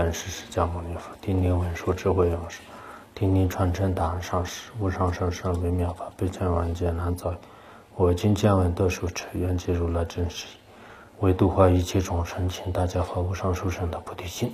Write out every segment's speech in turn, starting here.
观世释迦牟尼佛，顶顶文殊智慧勇士，顶顶传承大安上师，无上甚深微妙法，悲千万劫难遭遇。我今见闻得受持，愿解如来真实义，为度化一切众生，请大家发无上殊胜的菩提心。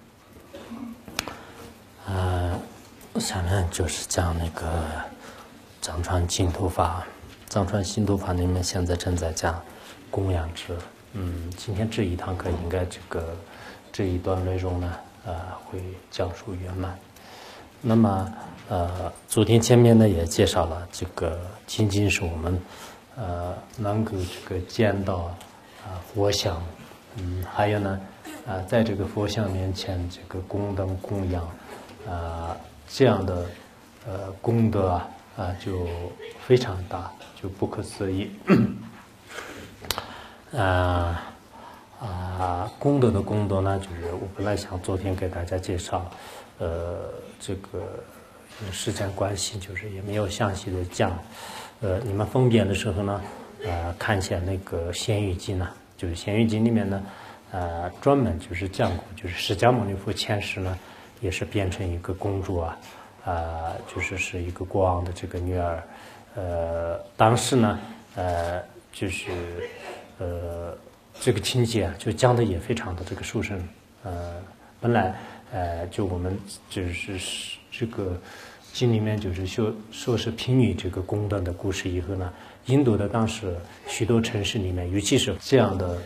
下面就是讲那个藏传净土法，藏传净土法里面现在正在讲供养制。今天这一堂课应该这一段内容呢，会讲述圆满。那么昨天前面呢也介绍了这个仅仅是我们能够见到佛像，还有呢在这个佛像面前供灯供养这样的功德就非常大，就不可思议。功德的功德呢，就是我本来想昨天给大家介绍，时间关系，就是也没有详细的讲。你们分辨的时候呢，看一下那个《贤喻经》呢，就是《贤喻经》里面呢，专门就是讲过，就是释迦牟尼佛前世呢，也是变成一个公主是一个国王的这个女儿。当时呢，这个情节就讲的也非常的这个殊胜。本来就我们就是这个经里面就是说是评语这个功德的故事以后呢，印度的当时许多城市里面，尤其是这样的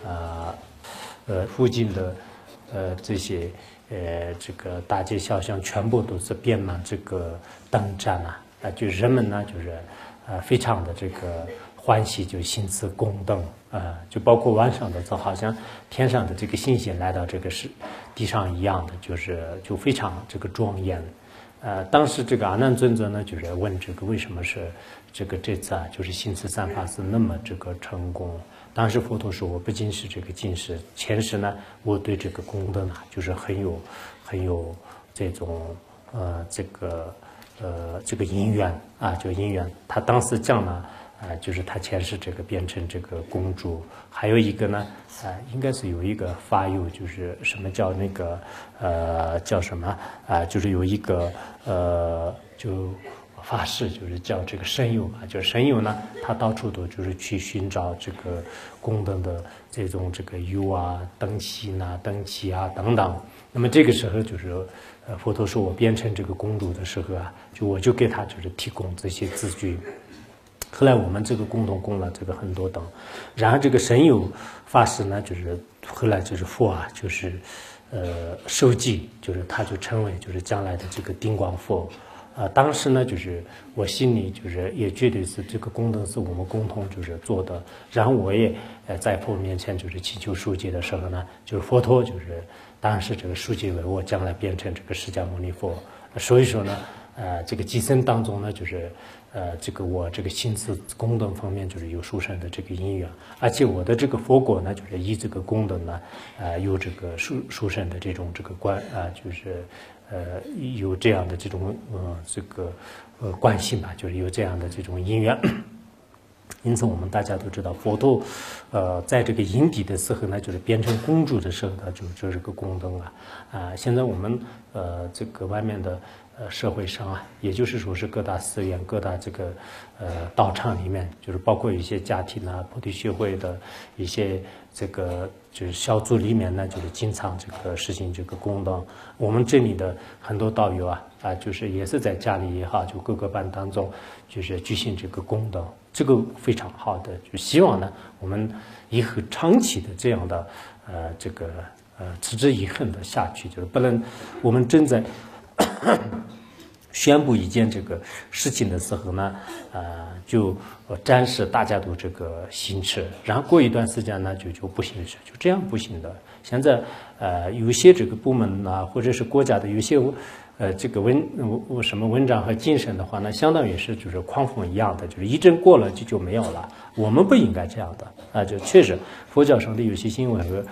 附近的这些这个大街小巷全部都是遍满这个灯盏就人们呢就是非常的这个欢喜，就心赐供灯就包括晚上的就好像天上的这个星星来到这个地上一样的，就非常这个庄严。当时这个阿难尊者呢，就是问为什么是这次就是心慈三法是那么这个成功。当时佛陀说，我不仅是这个今世，前世呢，我对这个功德呢，就是很有这种这个因缘就因缘。他当时讲呢，就是他前世这个变成这个公主，还有一个呢，应该是有一个法友，就是什么叫那个叫什么就是有一个就法师，就是叫这个神友就是神友呢，他到处都就是去寻找这个功德的这种这个油灯芯灯旗等等。那么这个时候就是佛陀说我变成这个公主的时候我就给他就是提供这些字句。后来我们这个共同供了这个很多灯，然后这个神友法师呢，就是后来就是佛就是受记，就是他就成为就是将来的这个定光佛。当时呢，就是我心里就是也绝对是这个功德是我们共同就是做的。然后我也在佛面前就是祈求赎戒的时候呢，就是佛陀就是当时这个赎戒为我将来变成这个释迦牟尼佛。所以说呢，这个寄生当中呢，就是我这个心思功德方面就是有殊胜的这个因缘，而且我的这个佛果呢，就是以这个功德呢，有这个殊胜的这种这个就是有这样的这种关系吧，就是有这样的这种因缘。因此我们大家都知道，佛陀在这个因地的时候呢，就是变成公主的时候呢，就是个功德现在我们这个外面的社会上也就是说是各大寺院、各大这个道场里面，就是包括一些家庭菩提学会的一些这个就是小组里面呢，就是经常这个实行这个功德。我们这里的很多道友就是也是在家里也好，就各个班当中就是举行这个功德，这个非常好的，就希望呢我们以后长期的这样的持之以恒的下去，就是不能我们正在宣布一件这个事情的时候呢，就暂时大家都这个行持，然后过一段时间呢就不行持，就这样不行的。现在有些这个部门或者是国家的有些这个什么文章和精神的话呢，相当于是就是狂风一样的，就是一阵过了就没有了。我们不应该这样的就确实佛教上的有些新闻和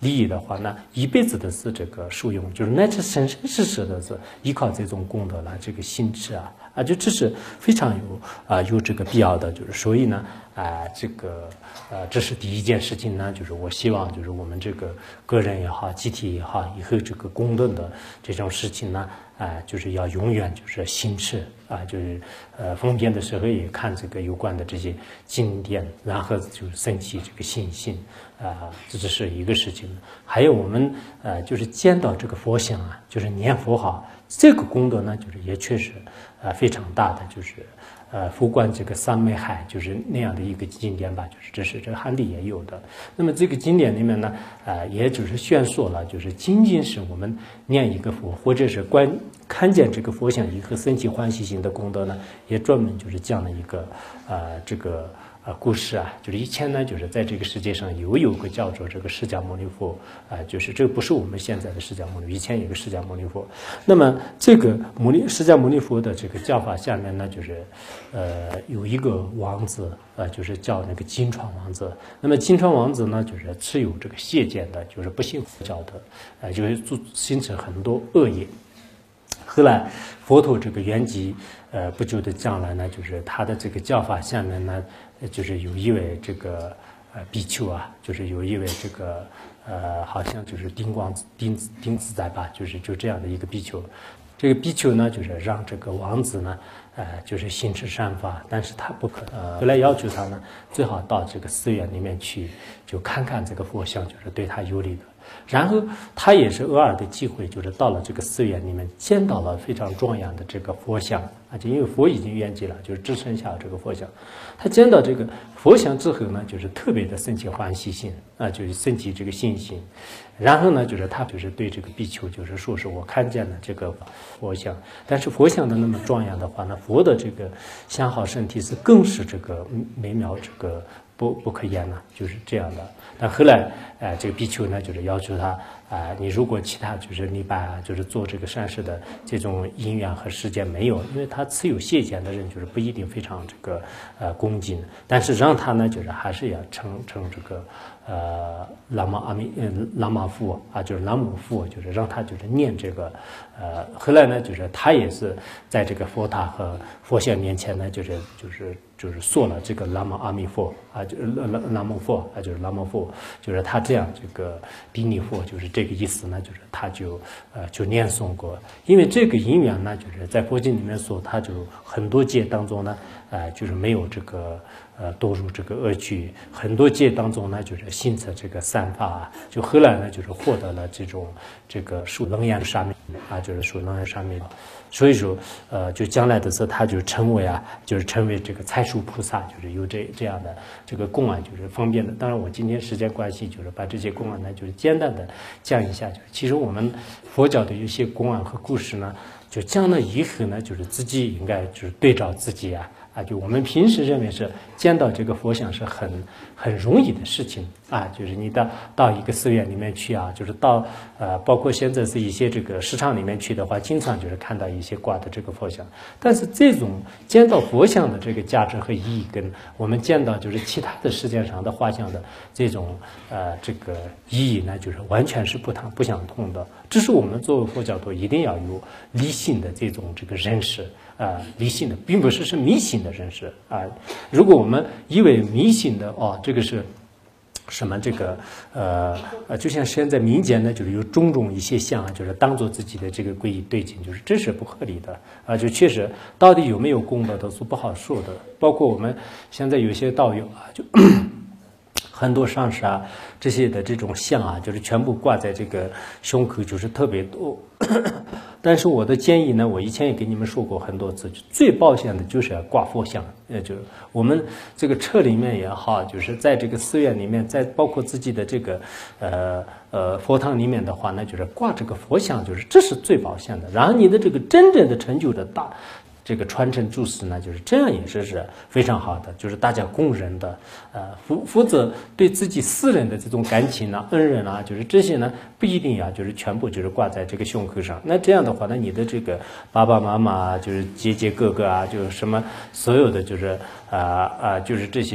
利益的话，那一辈子的是这个受用，就是乃至生生世世的是依靠这种功德来这个行持就这是非常有这个必要的，就是所以呢这是第一件事情呢，就是我希望就是我们这个个人也好，集体也好，以后这个公正的这种事情呢，就是要永远就是行持就是封边的时候也看这个有关的这些经典，然后就是升起这个信心这是一个事情。还有我们就是见到这个佛像就是念佛号，这个功德呢，就是也确实非常大的，就是佛观这个三昧海，就是那样的一个经典吧，就是这是这个汉地也有的。那么这个经典里面呢，也就是宣说了，就是仅仅是我们念一个佛，或者是看见这个佛像以后升起欢喜心的功德呢，也专门就是讲了一个这个故事就是以前呢，就是在这个世界上有个叫做这个释迦牟尼佛就是这个不是我们现在的释迦牟尼，以前有个释迦牟尼佛。那么这个释迦牟尼佛的这个教法下面呢，就是有一个王子就是叫那个金川王子。那么金川王子呢，就是持有这个邪见的，就是不信佛教的就是形成很多恶业。后来佛陀这个圆寂不久的将来呢，就是他的这个教法下面呢，就是有一位这个比丘就是有一位这个好像就是丁自在吧，就这样的一个比丘。这个比丘呢，就是让这个王子呢就是行持善法，但是他不可后来要求他呢，最好到这个寺院里面去，就看看这个佛像，就是对他有利的。然后他也是偶尔的机会，就是到了这个寺院里面，见到了非常庄严的这个佛像就因为佛已经圆寂了，就是只剩下这个佛像。他见到这个佛像之后呢，就是特别的升起欢喜心就是升起这个信心。然后呢，就是他就是对这个比丘就是说是我看见了这个佛像，但是佛像的那么庄严的话呢，佛的这个相好身体是更是这个美妙这个不可言就是这样的。但后来这个比丘呢，就是要求他你如果其他就是你把就是做这个善事的这种因缘和时间没有，因为他持有邪见的人就是不一定非常这个恭敬，但是让他呢就是还是要称这个喇嘛父就是喇嘛父，就是让他就是念这个后来呢就是他也是在这个佛塔和佛像面前呢就是说了这个喇嘛阿弥佛就是喇嘛佛就是喇嘛佛，就是他这样这个比尼佛就是这个意思呢，就是他就念诵过。因为这个因缘呢，就是在佛经里面说，他就很多戒当中呢就是没有这个堕入这个恶趣，很多戒当中呢就是信持这个善法就后来呢就是获得了这个属楞严沙弥就是属楞严沙弥。所以说就将来的时候他就成为这个财树菩萨，就是有这样的这个公案，就是方便的。当然我今天时间关系，就是把这些公案呢就是简单的讲一下。就是其实我们佛教的有些公案和故事呢，就讲了以后呢，就是自己应该就是对照自己就我们平时认为是见到这个佛像是很容易的事情就是你到一个寺院里面去就是到包括现在是一些这个市场里面去的话，经常就是看到一些挂的这个佛像。但是这种见到佛像的这个价值和意义，跟我们见到就是其他的世界上的画像的这种这个意义呢，就是完全是不相同的。这是我们作为佛教徒一定要有理性的这种这个认识。理性的，并不是迷信的认识如果我们以为迷信的这个是什么这个就像现在民间呢，就是有种种一些像就是当做自己的这个皈依对境，就是这是不合理的就确实到底有没有功德都是不好说的。包括我们现在有些道友就很多上师这些的这种像就是全部挂在这个胸口，就是特别多。但是我的建议呢，我以前也给你们说过很多次，最保险的就是要挂佛像。就我们这个车里面也好，就是在这个寺院里面，在包括自己的这个佛堂里面的话呢，就是挂这个佛像，就是这是最保险的。然后你的这个真正的成就的这个传承注释呢，就是这样也是非常好的，就是大家共认的。否则对自己私人的这种感情恩人就是这些呢，不一定就是全部就是挂在这个胸口上。那这样的话呢，你的这个爸爸妈妈就是姐姐哥哥就是什么所有的就是就是这些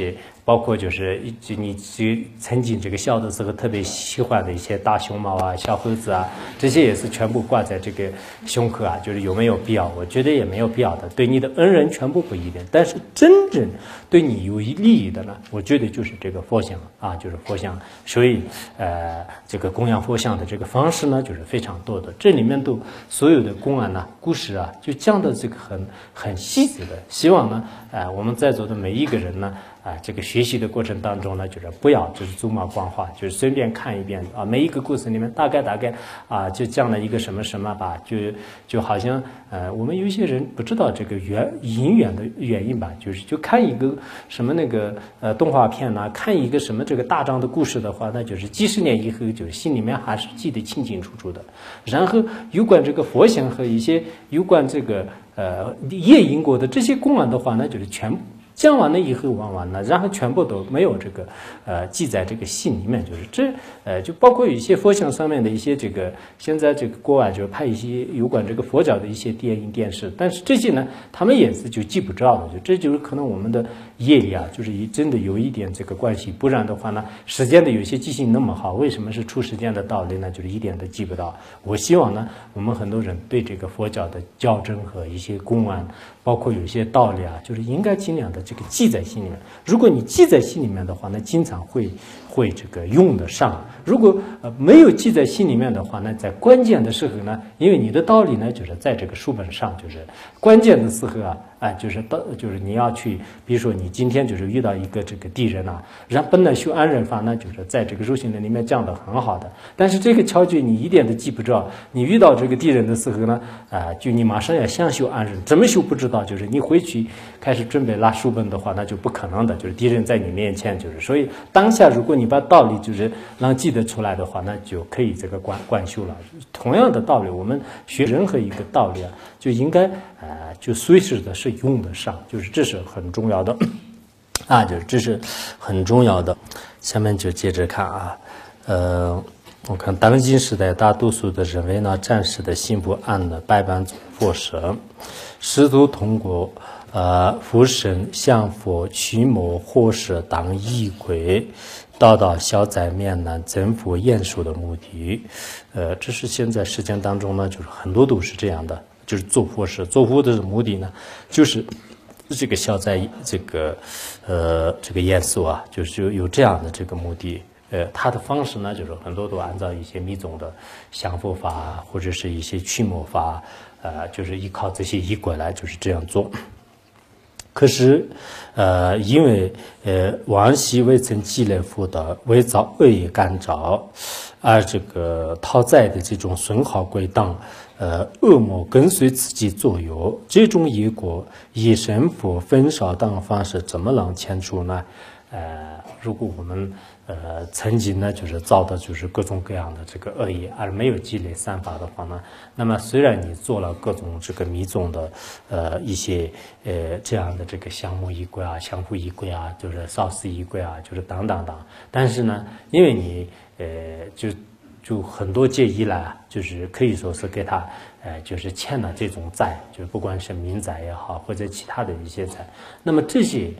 包括就是你曾经这个小的时候特别喜欢的一些大熊猫啊、小猴子啊，这些也是全部挂在这个胸口啊，就是有没有必要？我觉得也没有必要的。对你的恩人全部不一定，但是真正对你有利益的呢，我觉得就是这个佛像啊，就是佛像。所以这个供养佛像的这个方式呢，就是非常多的。这里面都所有的公案啊、故事啊，就讲的这个很细致的。希望呢，我们在座的每一个人呢，这个学习的过程当中呢，就是不要就是走马观花，就是随便看一遍啊，每一个故事里面大概啊，就讲了一个什么什么吧，就好像我们有一些人不知道这个因缘的原因吧，就看一个什么那个动画片呐、看一个什么这个大章的故事的话，那就是几十年以后，就是心里面还是记得清清楚楚的。然后有关这个佛像和一些有关这个业因果的这些公案的话呢，就是全部讲完了以后玩完了，然后全部都没有这个记在这个心里面，就是就包括有一些佛像上面的一些这个现在这个国外就拍一些有关这个佛教的一些电影电视，但是这些呢他们也是就记不着的，这就是可能我们的业力啊，就是真的有一点这个关系，不然的话呢，时间的有些记性那么好，为什么是出时间的道理呢？就是一点都记不到。我希望呢，我们很多人对这个佛教的教正和一些公案，包括有一些道理啊，就是应该尽量的这个记在心里面。如果你记在心里面的话，那经常会这个用得上。如果没有记在心里面的话呢，在关键的时候呢，因为你的道理呢，就是在这个书本上，就是关键的时候啊，就是你要去，比如说你今天就是遇到一个这个敌人啊，然后本来修安忍法呢，就是在这个入行论里面讲的很好的，但是这个窍诀你一点都记不着，你遇到这个敌人的时候呢，就你马上要想修安忍，怎么修不知道，就是你回去开始准备拉书本的话，那就不可能的，就是敌人在你面前，就是所以当下如果你把道理就是让记得出来的话，那就可以这个贯修了。同样的道理，我们学任何一个道理啊，就应该就随时的是用得上，就是这是很重要的就是这是很重要的。下面就接着看我看当今时代大多数的认为呢，暂时的幸福安的百般佛舍，试图通过佛身向佛驱魔或是当仪轨，达到消灾免难、增福延寿的目的。这是现在实践当中呢，就是很多都是这样的，就是做佛事，做佛的目的呢，就是这个消灾这个延寿啊，就是有这样的这个目的。它的方式呢，就是很多都按照一些密宗的降伏法或者是一些驱魔法，就是依靠这些仪轨来就是这样做。可是，因为往昔未曾积累福德，未遭恶业干扰，而这个讨债的这种损耗归档，恶魔跟随自己左右，这种业果以神佛焚烧等方式怎么能清除呢？如果我们曾经呢，就是造的就是各种各样的这个恶业，而没有积累善法的话呢，那么虽然你做了各种这个密宗的一些这样的这个降魔仪轨啊、降伏仪轨啊，就是烧死仪轨啊，就是等等等，但是呢，因为你就很多届以来就是可以说是给他就是欠了这种债，就是不管是民债也好，或者其他的一些债，那么这些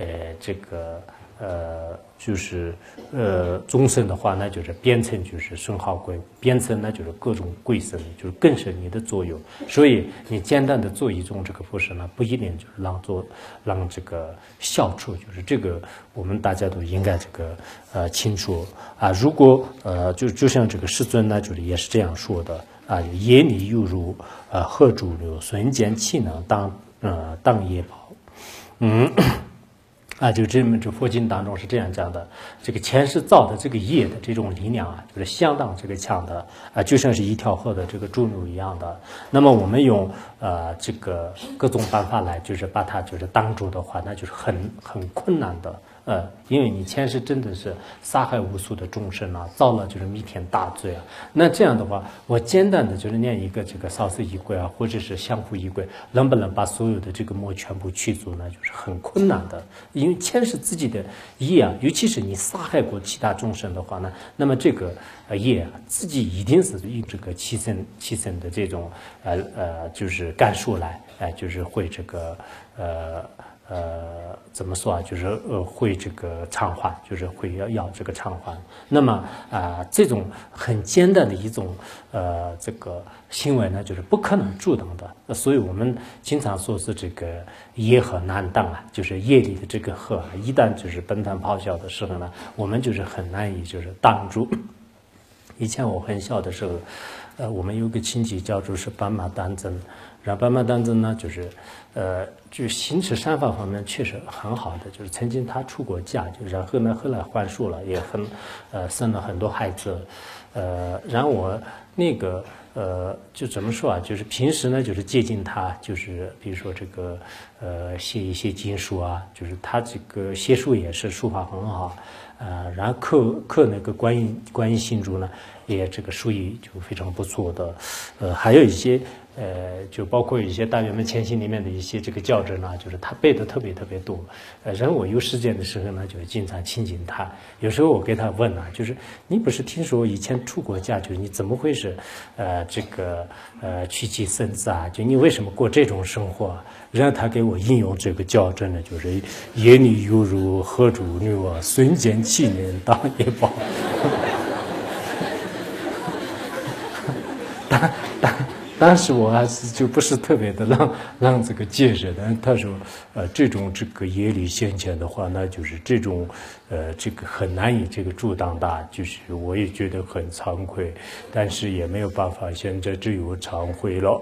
就是众生的话，那就是变成就是损耗贵，变成呢就是各种贵生，就是更是你的作用。所以你简单的做一种这个佛事呢，不一定就是让这个消除，就是这个我们大家都应该这个清楚如果就像这个世尊呢，就是也是这样说的业力犹如荷诸流，瞬间气能当业宝。就这佛经当中是这样讲的，这个前世造的这个业的这种力量就是相当这个强的就像是一条河的这个注入一样的。那么我们用这个各种办法来就是把它就是挡住的话，那就是很困难的。因为你前世真的是杀害无数的众生造了就是弥天大罪那这样的话，我简单的就是念一个这个烧死仪轨或者是降伏仪轨，能不能把所有的这个魔全部去除呢？就是很困难的，因为前世自己的业尤其是你杀害过其他众生的话呢，那么这个业自己一定是以这个起身的这种就是感受来就是会这个怎么说啊？就是会这个偿还，就是会要这个偿还。那么这种很艰难的一种这个行为呢，就是不可能阻挡的。所以我们经常说是这个夜河难挡啊，就是夜里的这个河啊，一旦就是奔腾咆哮的时候呢，我们就是很难以就是挡住。以前我很小的时候，我们有个亲戚叫做是斑马丹增，然后斑马丹增呢，就是就行持善法方面确实很好的，就是曾经他出过家，就然后呢后来还俗了，也生了很多孩子，然后我那个就怎么说啊，就是平时呢就是接近他，就是比如说这个写一些经书啊，就是他这个写书也是书法很好。然后刻那个观音心珠呢，也这个书艺就非常不错的，还有一些就包括一些大圆满前行里面的一些这个教证啊，就是他背的特别多，然后我有时间的时候呢，就经常亲近他，有时候我给他问啊，就是你不是听说以前出国家，就是你怎么会是这个娶妻生子啊？就你为什么过这种生活啊？然后他给我引用这个教证呢，就是耶女犹如河主女啊，瞬间7年当夜报。当时我还是就不是特别的让这个解释，但是他说这种这个业力现前的话，那就是这种这个很难以这个阻挡的，就是我也觉得很惭愧，但是也没有办法，现在只有忏悔了。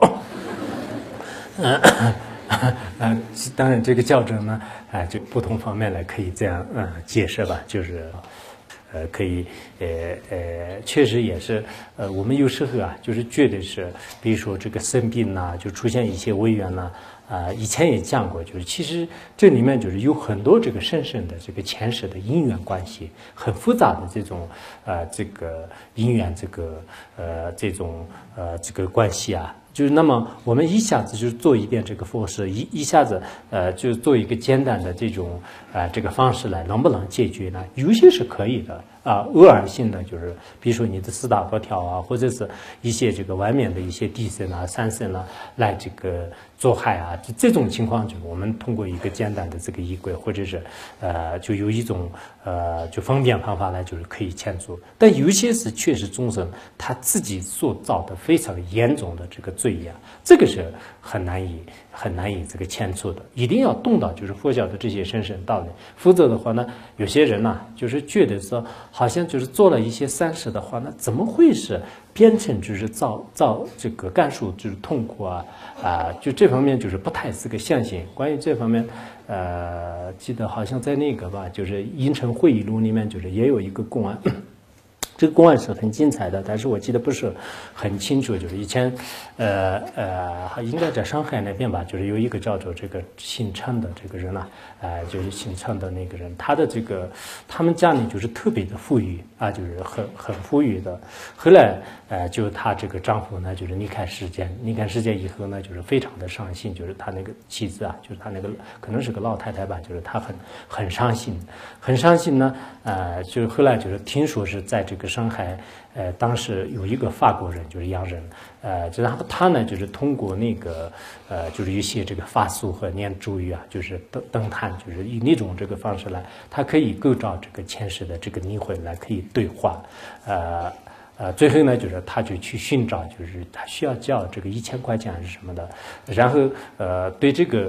当然这个校正呢，就不同方面来可以这样解释吧，就是可以确实也是我们有时候啊，就是觉得是，比如说这个生病呐，就出现一些违缘呐。以前也讲过，就是其实这里面就是有很多这个深深的这个前世的因缘关系，很复杂的这种这个因缘这种这个关系啊。就是那么我们一下子就是做一遍这个佛事，一下子就做一个简单的这种这个方式来，能不能解决呢？有些是可以的偶尔性的，就是比如说你的四大佛条啊，或者是一些这个外面的一些地神啊、三神啊来这个做害啊，这种情况就是我们通过一个简单的这个仪轨，或者是就有一种就方便方法来就是可以迁除。但有些是确实众生他自己所造的非常严重的这个罪业，这个是很难以这个迁除的，一定要动到就是佛教的这些深深道理，否则的话呢，有些人呢就是觉得说好像就是做了一些善事的话，那怎么会是变成就是造这个感受就是痛苦就这方面就是不太是个相信。关于这方面，记得好像在那个吧，就是《阴城会议录》里面就是也有一个公案。这个公案是很精彩的，但是我记得不是很清楚。就是以前，应该在上海那边吧，就是有一个叫做这个姓陈的这个人就是姓陈的那个人，他们家里就是特别的富裕就是很富裕的。后来，就她这个丈夫呢，就是离开世间以后呢，就是非常的伤心，就是他那个妻子就是他那个可能是个老太太吧，就是她很伤心呢，就是后来就是听说是在这个上海，当时有一个法国人，就是洋人，然后他呢就是通过那个就是一些这个法术和念咒语就是登坛，就是以那种这个方式来，他可以构造这个前世的这个灵魂来可以对话，最后呢，就是他就去寻找，就是他需要交这个1000块钱还是什么的，然后对这个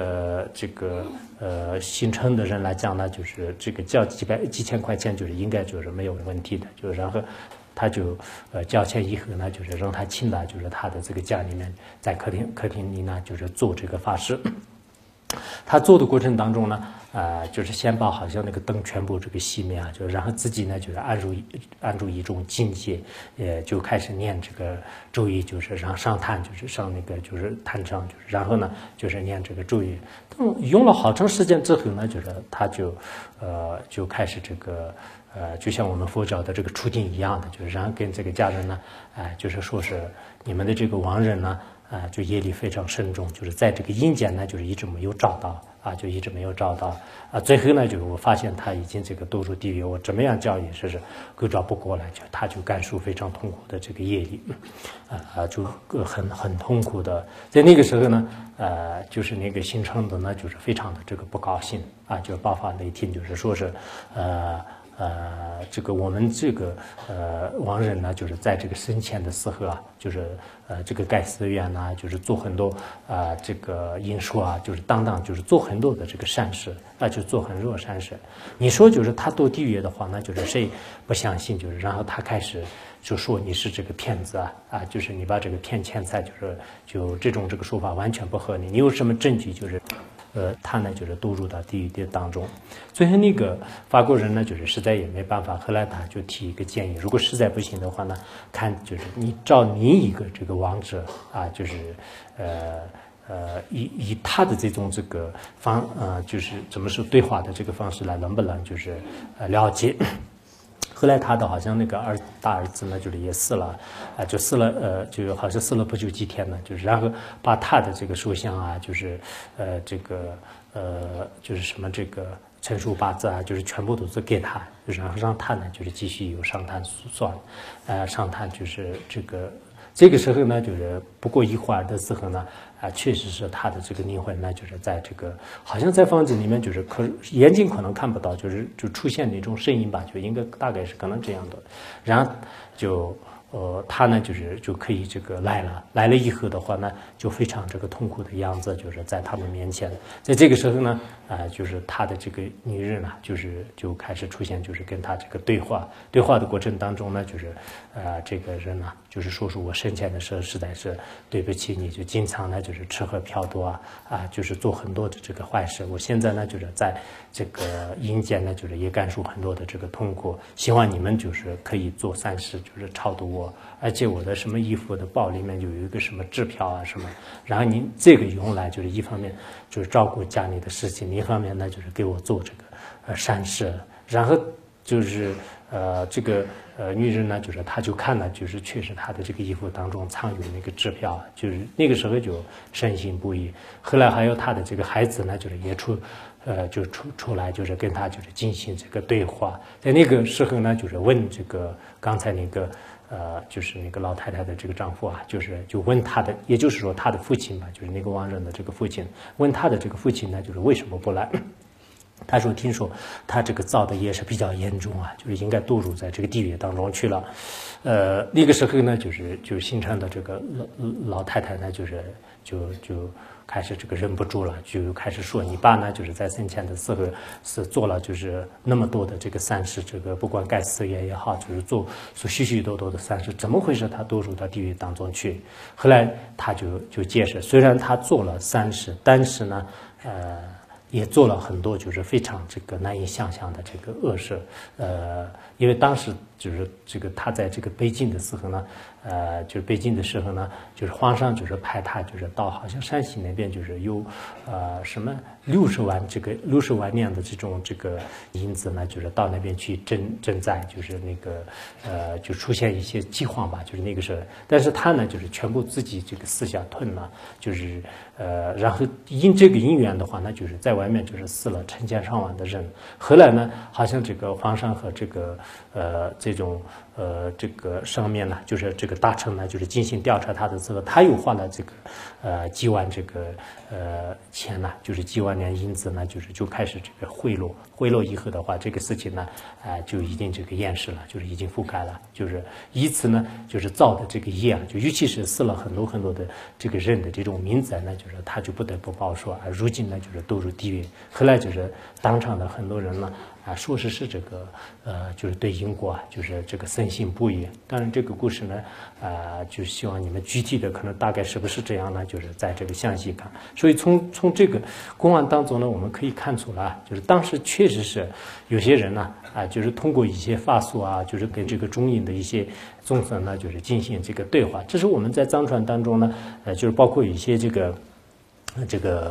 姓陈的人来讲呢，就是这个交几千块钱就是应该就是没有问题的，就是然后他就交钱以后呢，就是让他请到就是他的这个家里面，在客厅里呢，就是做这个法事。他做的过程当中呢，就是先把好像那个灯全部这个熄灭就然后自己呢就是按住一种境界，就开始念这个咒语，就是上坛，就是上那个就是坛上，就是然后呢就是念这个咒语。用了好长时间之后呢，就是他就开始这个就像我们佛教的这个出定一样的，就是然后跟这个家人呢，就是说是你们的这个亡人呢。 就业力非常深重，就是在这个阴间呢，就是一直没有找到就一直没有找到最后呢，就是我发现他已经这个堕入地狱，我怎么样教也是归找不过来，他就感受非常痛苦的这个业力就很痛苦的。在那个时候呢，就是那个新成的呢，就是非常的这个不高兴就爆发雷霆，就是说是这个我们这个亡人呢，就是在这个生前的时候就是这个盖寺院呐，就是做很多这个因说就是就是做很多的这个善事就做很多善事。你说就是他堕地狱的话，那就是谁不相信？就是然后他开始就说你是这个骗子就是你把这个骗钱财，就这个说法完全不合理。你有什么证据？就是他呢就是堕入到地狱的当中。最后那个法国人呢，就是实在也没办法，后来他就提一个建议，如果实在不行的话呢，看就是你找你一个这个王者就是以他的这种这个就是怎么说对话的这个方式来，能不能就是了解？后来他的好像那个大儿子呢，就是也死了就死了就好像死了不久几天呢，就是然后把他的这个属相就是这个就是什么这个陈述八字就是全部都是给他，然后让他呢就是继续有上探算上探就是这个时候呢，就是不过一会儿的时候呢，确实是他的这个灵魂呢，就是在这个好像在房子里面，就是眼睛可能看不到，就出现那种声音吧，就应该大概是可能这样的，然后就他呢就可以这个来了以后的话呢，就非常这个痛苦的样子，就是在他们面前，在这个时候呢，就是他的这个女人呢，就开始出现，就是跟他这个对话的过程当中呢，就是这个人呢，就是说我生前的时候实在是对不起你，就经常呢就是吃喝嫖赌就是做很多的这个坏事，我现在呢就是在这个阴间呢，就是也感受很多的这个痛苦，希望你们就是可以做善事，就是超度我，而且我的什么衣服的包里面就有一个什么支票什么，然后您这个用来就是一方面就是照顾家里的事情，另一方面呢就是给我做这个善事，然后就是这个女人呢，就是她就看了，就是确实她的这个衣服当中藏有那个支票，就是那个时候就深信不疑。后来还有她的这个孩子呢，就是也就出来，就是跟她就是进行这个对话。在那个时候呢，就是问这个刚才那个就是那个老太太的这个丈夫就问他的，也就是说他的父亲吧，就是那个亡人的这个父亲，问他的这个父亲呢，就是为什么不来？他说听说他这个造的业是比较严重就是应该堕入在这个地狱当中去了。那个时候呢，就形成的这个老太太呢，就开始这个忍不住了，就开始说你爸呢，就是在生前的时候是做了就是那么多的这个善事，这个不管盖寺院也好，就是做许许多多的善事，怎么回事他堕入到地狱当中去？后来他就解释，虽然他做了善事，但是呢也做了很多就是非常这个难以想象的这个恶事，因为当时就是这个他在这个北京的时候呢，就是北京的时候呢，就是皇上就是派他就是到好像山西那边就是有什么60万两的这个银子呢，就是到那边去赈灾，就是那个就出现一些饥荒吧，就是那个时候，但是他呢就是全部自己这个私下吞了，就是然后因这个因缘的话呢，就是在外面就是死了成千上万的人。后来呢，好像这个皇上和这个这种这个上面呢，就是这个大臣呢，就是进行调查他的时候，他又花了这个几万这个钱呢，就是几万两银子呢，就开始这个贿赂以后的话，这个事情呢就已经这个验尸了，就是已经覆盖了，就是以此呢就是造的这个业就尤其是死了很多很多的这个人的这种民灾呢，就是他就不得不报说如今呢就是堕入地狱。后来就是当场的很多人呢说是这个就是对因果就是这个深信不疑。当然这个故事呢就希望你们具体的可能大概是不是这样呢，就是在这个详细看。所以从这个公案当中呢，我们可以看出来就是当时确实是有些人呢就是通过一些法术就是跟这个中阴的一些众生呢就是进行这个对话。这是我们在藏传当中呢就是包括一些这个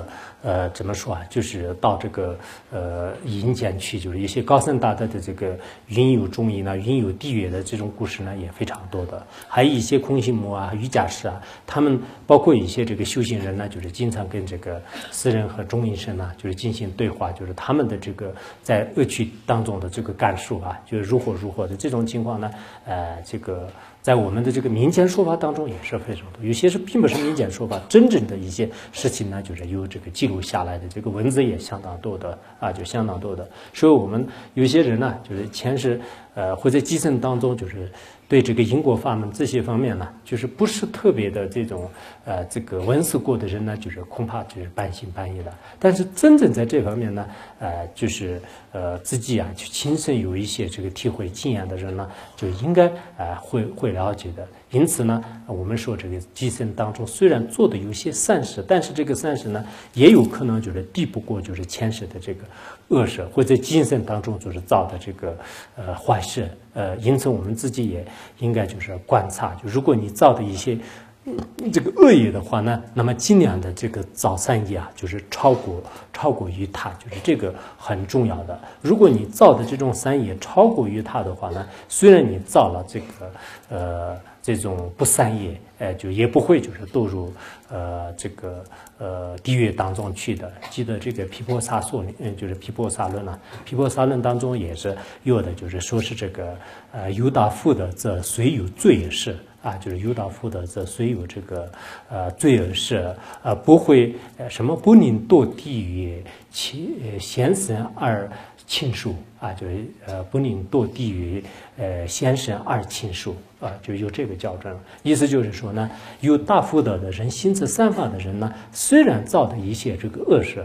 怎么说啊？就是到这个阴间去，就是一些高僧大德的这个云游中阴呢、云游地狱的这种故事呢也非常多的。还有一些空行母啊、瑜伽师啊，他们包括一些这个修行人呢，就是经常跟这个死人和中阴身呢，就是进行对话，就是他们的这个在恶趣当中的这个感受啊，就是如何的这种情况呢，这个。在我们的这个民间说法当中也是非常多，有些是并不是民间说法，真正的一些事情呢，就是有这个记录下来的，这个文字也相当多的啊，就相当多的。所以我们有些人呢，就是前世会在基层当中，就是对这个因果法门这些方面呢，就是不是特别的这种这个闻思过的人呢，就是恐怕就是半信半疑的。但是真正在这方面呢，就是自己啊，去亲身有一些这个体会经验的人呢，就应该会了解的。因此呢，我们说这个基层当中虽然做的有些善事，但是这个善事呢，也有可能就是抵不过就是前世的这个恶事，或者今生当中就是造的这个坏事。因此我们自己也应该就是观察，就如果你造的一些这个恶业的话呢，那么尽量的这个造善业啊，就是超过于他，就是这个很重要的。如果你造的这种善业超过于他的话呢，虽然你造了这个这种不善业，就也不会就是堕入这个地狱当中去的。记得这个毗婆沙说，就是毗婆沙论啊，毗婆沙论当中也是有的，就是说是这个犹大福德则虽有罪事。啊，就是犹大福德则虽有这个罪恶事，不会什么不宁堕地狱，先生而亲属啊，就是不宁堕地狱，先生而亲属啊，就有这个校正。意思就是说呢，有大福德的人，心慈善发的人呢，虽然造的一些这个恶事，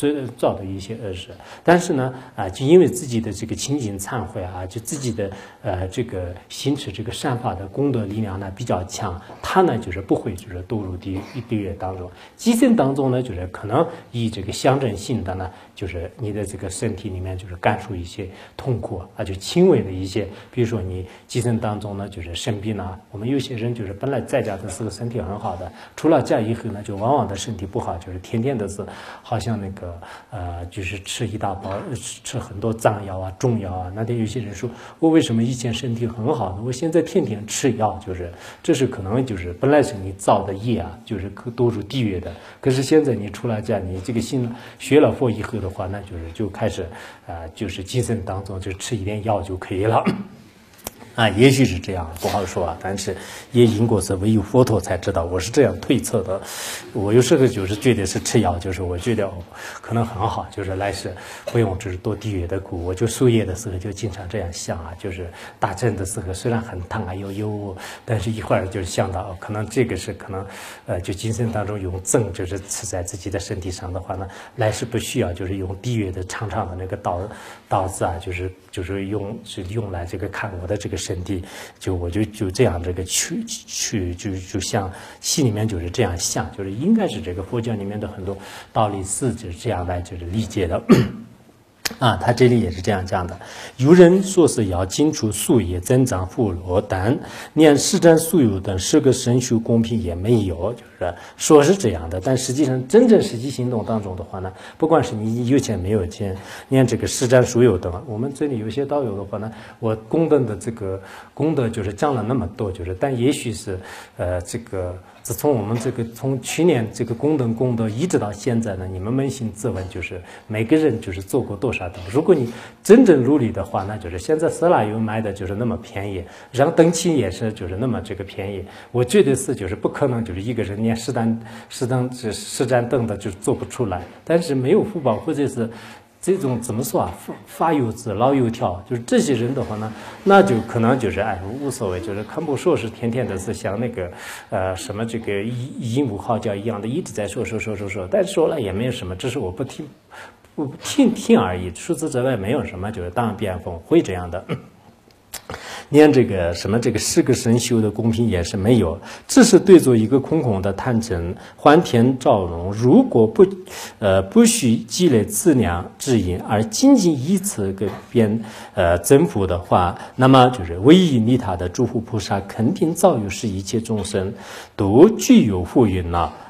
但是呢就因为自己的这个清净忏悔啊，就自己的这个心持这个善法的功德力量呢比较强，他呢就是不会就是堕入地狱当中。基层当中呢，就是可能以这个象征性的呢，就是你的这个身体里面就是感受一些痛苦啊，就轻微的一些，比如说你基层当中呢就是生病啊，我们有些人就是本来在家的时候身体很好的，出了家以后呢就往往的身体不好，就是天天的是好像那个就是吃一大包吃很多脏药啊中药啊。那天有些人说，我为什么以前身体很好呢，我现在天天吃药，就是这是可能就是本来是你造的业啊，就是堕入地狱的，可是现在你出了家，你这个心学了佛以后的话，那就开始就是精神当中就吃一点药就可以了。啊，也许是这样，不好说啊。但是也因果是唯有佛陀才知道，我是这样推测的。我有时候就是觉得是吃药，就是我觉得可能很好，就是来世不用就是堕地狱的苦。我就输液的时候就经常这样想啊，就是打针的时候虽然很疼啊有，但是一会儿就想到可能这个是可能就精神当中用针就是刺在自己的身体上的话呢，来世不需要就是用地狱的长长的那个刀子啊，就是用来这个看我的这个身体，我就这样这个就像心里面就是这样想，就是应该是这个佛教里面的很多道理是就是这样来就是理解的。啊，他这里也是这样讲的。有人说是要清除宿业、增长富罗，但连施展所有等10个神修公平也没有，就是说是这样的。但实际上，真正实际行动当中的话呢，不管是你有钱没有钱，连这个施展所有等，我们这里有些道友的话呢，我功德的这个功德就是讲了那么多，但也许是这个。自从我们从去年这个功德一直到现在呢，你们扪心自问，就是每个人就是做过多少等。如果你真正努力的话，那就是现在色拉油卖的就是那么便宜，让灯芯也是就是那么这个便宜。我觉得是就是不可能就是一个人连实战灯的就做不出来，但是没有福报或者是。这种怎么说啊？发油子老油条，就是这些人的话呢，那就可能就是无所谓，就是看不说是天天的是像那个什么这个鹦鹉号角一样的一直在说，但是说了也没有什么，只是我不听而已。除此之外没有什么，就是当然变风会这样的。连这个什么这个10个神修的公平也是没有，只是对作一个空空的贪嗔，欢天照荣。如果不许积累资粮之因，而仅仅以此个增幅的话，那么就是唯一利他的诸佛菩萨肯定早有使一切众生都具有福运了。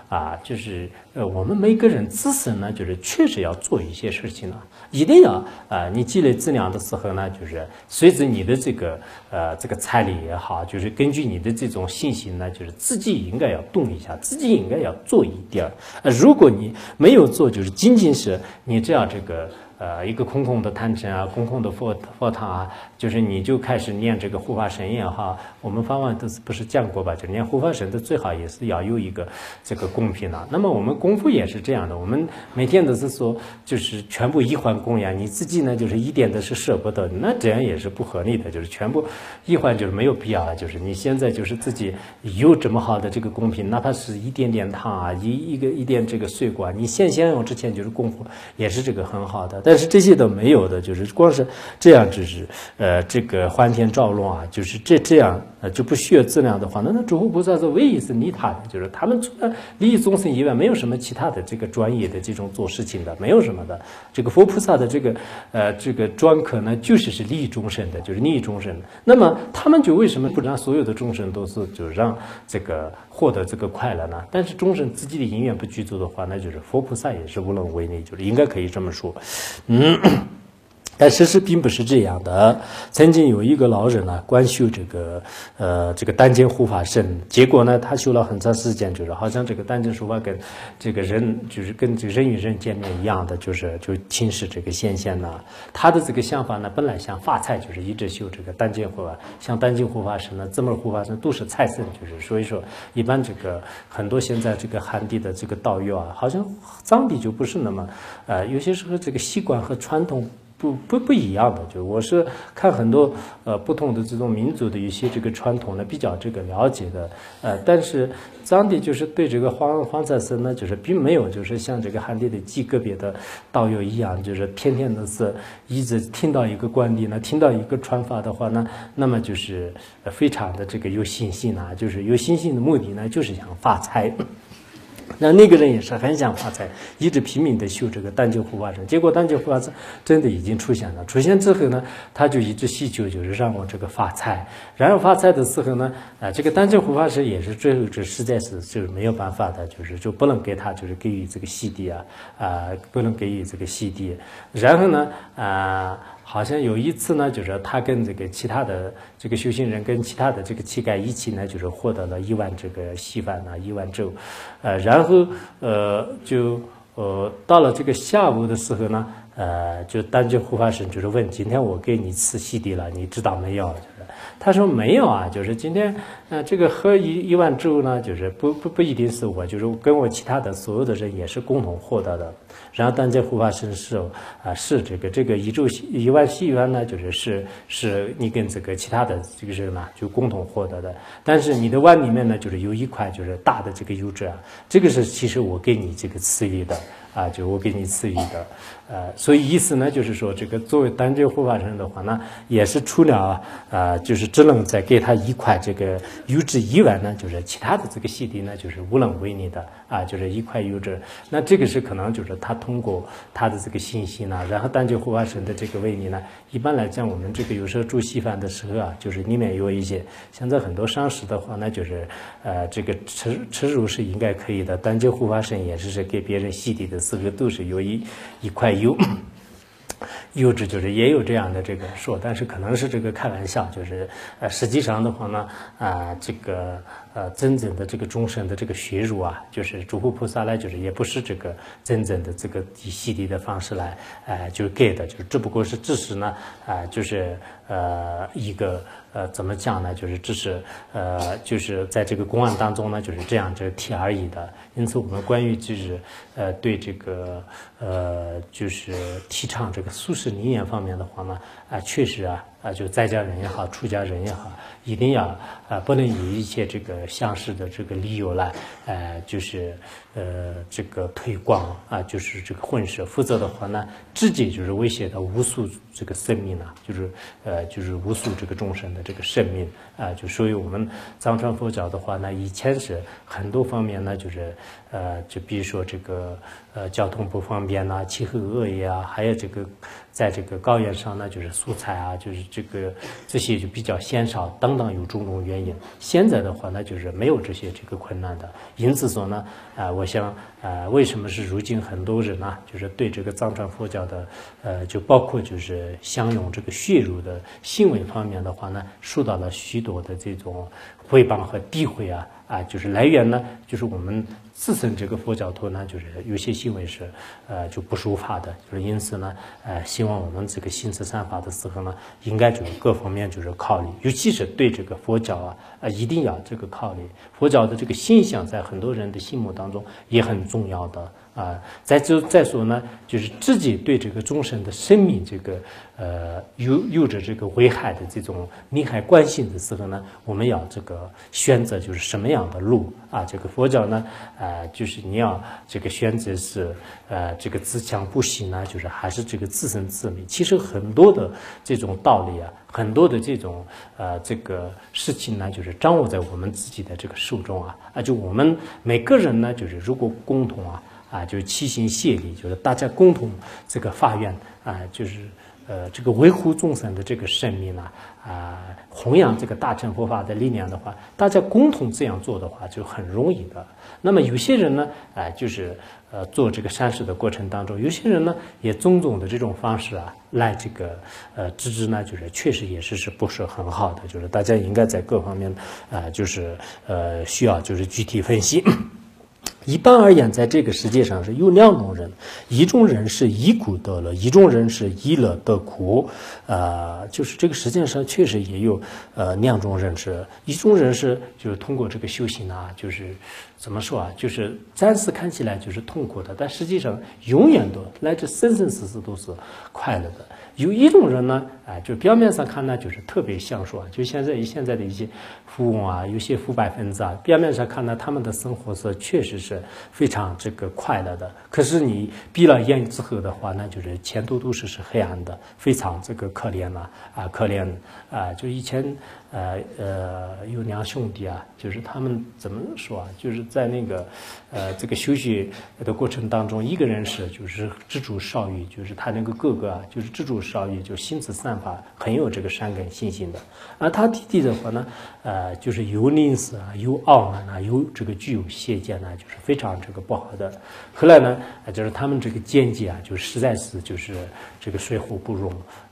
就是我们每个人自身呢，就是确实要做一些事情呢，一定要你积累资粮的时候呢，就是随着你的这个财力也好，就是根据你的这种信心呢，就是自己应该要动一下，自己应该要做一点如果你没有做，就是仅仅是你这样这个。一个空空的坛城啊，空空的佛堂啊，就是你就开始念这个护法神也好，我们方法都是不是讲过吧？就念护法神的最好也是要有一个这个公平的。那么我们功夫也是这样的，我们每天都是说就是全部一环供养，你自己呢就是一点都是舍不得，那这样也是不合理的，就是全部一环就是没有必要了。就是你现在就是自己有这么好的这个公平，哪怕是一点点糖啊，一点这个水果，你先用之前就是功夫也是这个很好的。但是这些都没有的，就是光是这样，就是这个欢天照龙啊，就是这样就不需要资粮的话，那诸佛菩萨是唯一是利他的，就是他们除了利益众生以外，没有什么其他的这个专业的这种做事情的，没有什么的。这个佛菩萨的这个专科呢，就是利益众生的，就是利益众生的。那么他们就为什么不让所有的众生都是就让这个获得这个快乐呢？但是众生自己的因缘不具足的话，那就是佛菩萨也是无能为力，就是应该可以这么说。但事实并不是这样的。曾经有一个老人呢，观修这个单肩护法身，结果呢，他修了很长时间，就是好像这个单肩护法跟这个人，就是跟这个人与人见面一样的，就轻视这个显现呢。他的这个想法呢，本来想发财，就是一直修这个单肩护法，像单肩护法身呢，这么护法身都是财神，就是所以说，一般这个很多现在这个汉地的这个道友啊，好像藏地就不是那么有些时候这个习惯和传统。不一样的，就我是看很多不同的这种民族的一些这个传统呢比较这个了解的，但是藏地就是对这个黄财神呢，就是并没有就是像这个汉地的极个别的道友一样，就是天天都是一直听到一个观点呢，听到一个传法的话呢，那么就是非常的这个有信心啊，就是有信心的目的呢，就是想发财。那个人也是很想发财，一直拼命的修这个单肩护法身，结果单肩护法身真的已经出现了。出现之后呢，他就一直祈求，就是让我这个发财。然后发财的时候呢，这个单肩护法身也是最后实在是就是没有办法的，就不能给他就是给予这个洗涤不能给予这个洗涤。然后呢，好像有一次呢，就是他跟这个其他的这个修行人跟其他的这个乞丐一起呢，就是获得了1万这个稀饭啊，1万粥，然后到了这个下午的时候呢，就单肩护法神就是问今天我给你吃洗涤了，你知道没有？就是他说没有啊，就是今天这个喝1万粥呢，就是不一定是我，就是跟我其他的所有的人也是共同获得的。然后单肩护法神是这个1万细元呢，是你跟这个其他的这个人呢就共同获得的，但是你的碗里面呢就是有一块就是大的这个油脂啊，这个是其实我给你这个赐予的就我给你赐予的，所以意思呢就是说这个作为单肩护法神的话呢，也是除了就是只能再给他一块这个油脂以外呢，就是其他的这个洗涤呢就是无能为力的就是一块油脂，那这个是可能就是他通过他的这个信息呢，然后单肩护法神的这个威力呢，一般来讲我们这个有时候煮稀饭的时候就是里面有一些，现在很多商食的话呢，就是这个吃肉是应该可以的，单肩护法神也是给别人洗涤的时候都是有一块油脂，就是也有这样的这个说，但是可能是这个开玩笑，就是实际上的话呢这个真正的这个众生的这个血乳就是诸佛菩萨来，就是也不是这个真正的这个以洗涤的方式来就给的，就是只不过是只是呢就是一个怎么讲呢？就是只是就是在这个公案当中呢，就是这样这提而已的。因此，我们关于就是对这个就是提倡这个素食理念方面的话呢，确实就在家人也好，出家人也好，一定要不能以一些这个相似的这个理由来就是这个推广啊，就是这个混射，否则的话呢，直接就是威胁到无数这个生命啊，就是无数这个众生的这个生命啊，就所以我们藏传佛教的话呢，以前是很多方面呢，就是就比如说这个交通不方便呐、气候恶劣啊，还有这个在这个高原上呢，就是素材啊，就是这些就比较鲜少等等有种种原因。现在的话呢，就是没有这些这个困难的，因此说呢，我想为什么是如今很多人呢，就是对这个藏传佛教的就包括就是享用这个血肉的行为方面的话呢，受到了许多的这种诽谤和诋毁啊。就是来源呢，就是我们自身这个佛教徒呢，就是有些行为是就不守法的，就是因此呢，希望我们这个行持善法的时候呢，应该就是各方面就是考虑，尤其是对这个佛教一定要这个考虑佛教的这个形象，在很多人的心目当中也很重要的。再说呢，就是自己对这个众生的生命这个有着这个危害的这种利害关系的时候呢，我们要这个选择就是什么样的路啊？这个佛教呢，就是你要这个选择是这个自强不息呢，就是还是这个自生自灭。其实很多的这种道理啊，很多的这种这个事情呢，就是掌握在我们自己的这个手中就我们每个人呢，就是如果共同就是齐心协力，就是大家共同这个发愿就是这个维护众生的这个生命弘扬这个大乘佛法的理念的话，大家共同这样做的话，就很容易的。那么有些人呢，就是做这个善事的过程当中，有些人呢也种种的这种方式来这个支持呢，就是确实也是不是很好的，就是大家应该在各方面就是需要就是具体分析。一般而言，在这个世界上是有两种人，一种人是以苦得乐，一种人是以乐得苦。就是这个世界上确实也有两种人是，一种人是就是通过这个修行就是怎么说就是暂时看起来就是痛苦的，但实际上永远都乃至生生世世都是快乐的。有一种人呢，就表面上看呢，就是特别享受就现在的一些富翁有些腐败分子表面上看呢，他们的生活是确实是非常这个快乐的。可是你闭了眼之后的话呢，就是前途都是黑暗的，非常这个可怜可怜就以前有两兄弟就是他们怎么说就是在那个这个修学的过程当中，一个人是就是知足少欲，就是他那个哥哥就是知足少欲，就行持善法很有这个善根信心的。而他弟弟的话呢，就是有吝啬有傲慢有这个具有邪见就是非常这个不好的。后来呢，就是他们这个见解就实在是就是这个水火不容，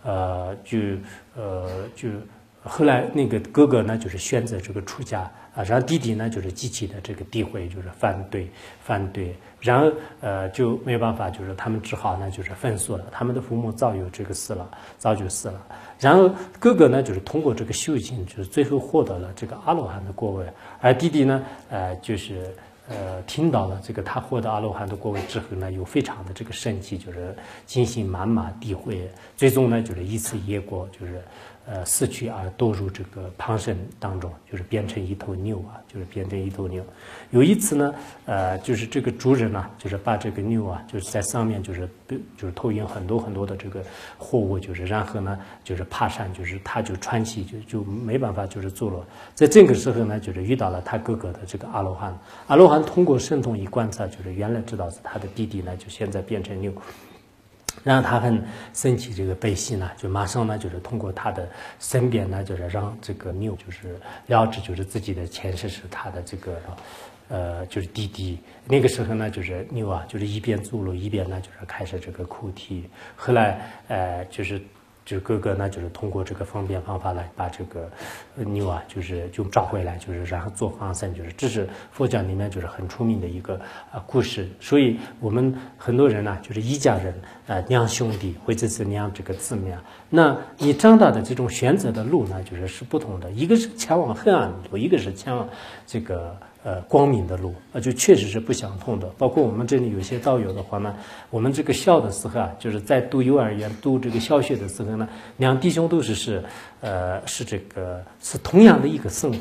就后来那个哥哥呢，就是选择这个出家然后弟弟呢，就是极其的这个诋毁，就是反对，然后就没有办法，就是他们只好呢，就是分宿了。他们的父母早就死了。然后哥哥呢，就是通过这个修行，就是最后获得了这个阿罗汉的果位，而弟弟呢，就是听到了这个他获得阿罗汉的果位之后呢，又非常的这个生气，就是进行谩骂诋毁，最终呢，就是以此业果，就是死去而堕入这个旁生当中，就是变成一头牛就是变成一头牛。有一次呢，就是这个主人就是把这个牛就是在上面就是投影很多很多的这个货物，就是然后呢，就是爬山，就是他就喘气，就没办法就是坐落。在这个时候呢，就是遇到了他哥哥的这个阿罗汉。阿罗汉通过神通一观察，就是原来知道是他的弟弟呢，就现在变成牛。然后他很生气，这个悲喜呢，就马上呢，就是通过他的身边呢，就是让这个牛就是了知，就是自己的前世是他的这个就是弟弟。那个时候呢，就是牛就是一边走路一边呢，就是开始这个哭啼。后来就是哥哥呢，就是通过这个方便方法来把这个牛就找回来，就是然后做放生，就是这是佛教里面就是很出名的一个故事。所以我们很多人就是一家人两兄弟或者是两这个姊妹那你长大的这种选择的路呢，就是不同的，一个是前往黑暗的路，一个是前往这个光明的路就确实是不相同的。包括我们这里有些道友的话呢，我们这个小的时候就是在读幼儿园读这个小学的时候呢，两弟兄都是这个是同样的一个生活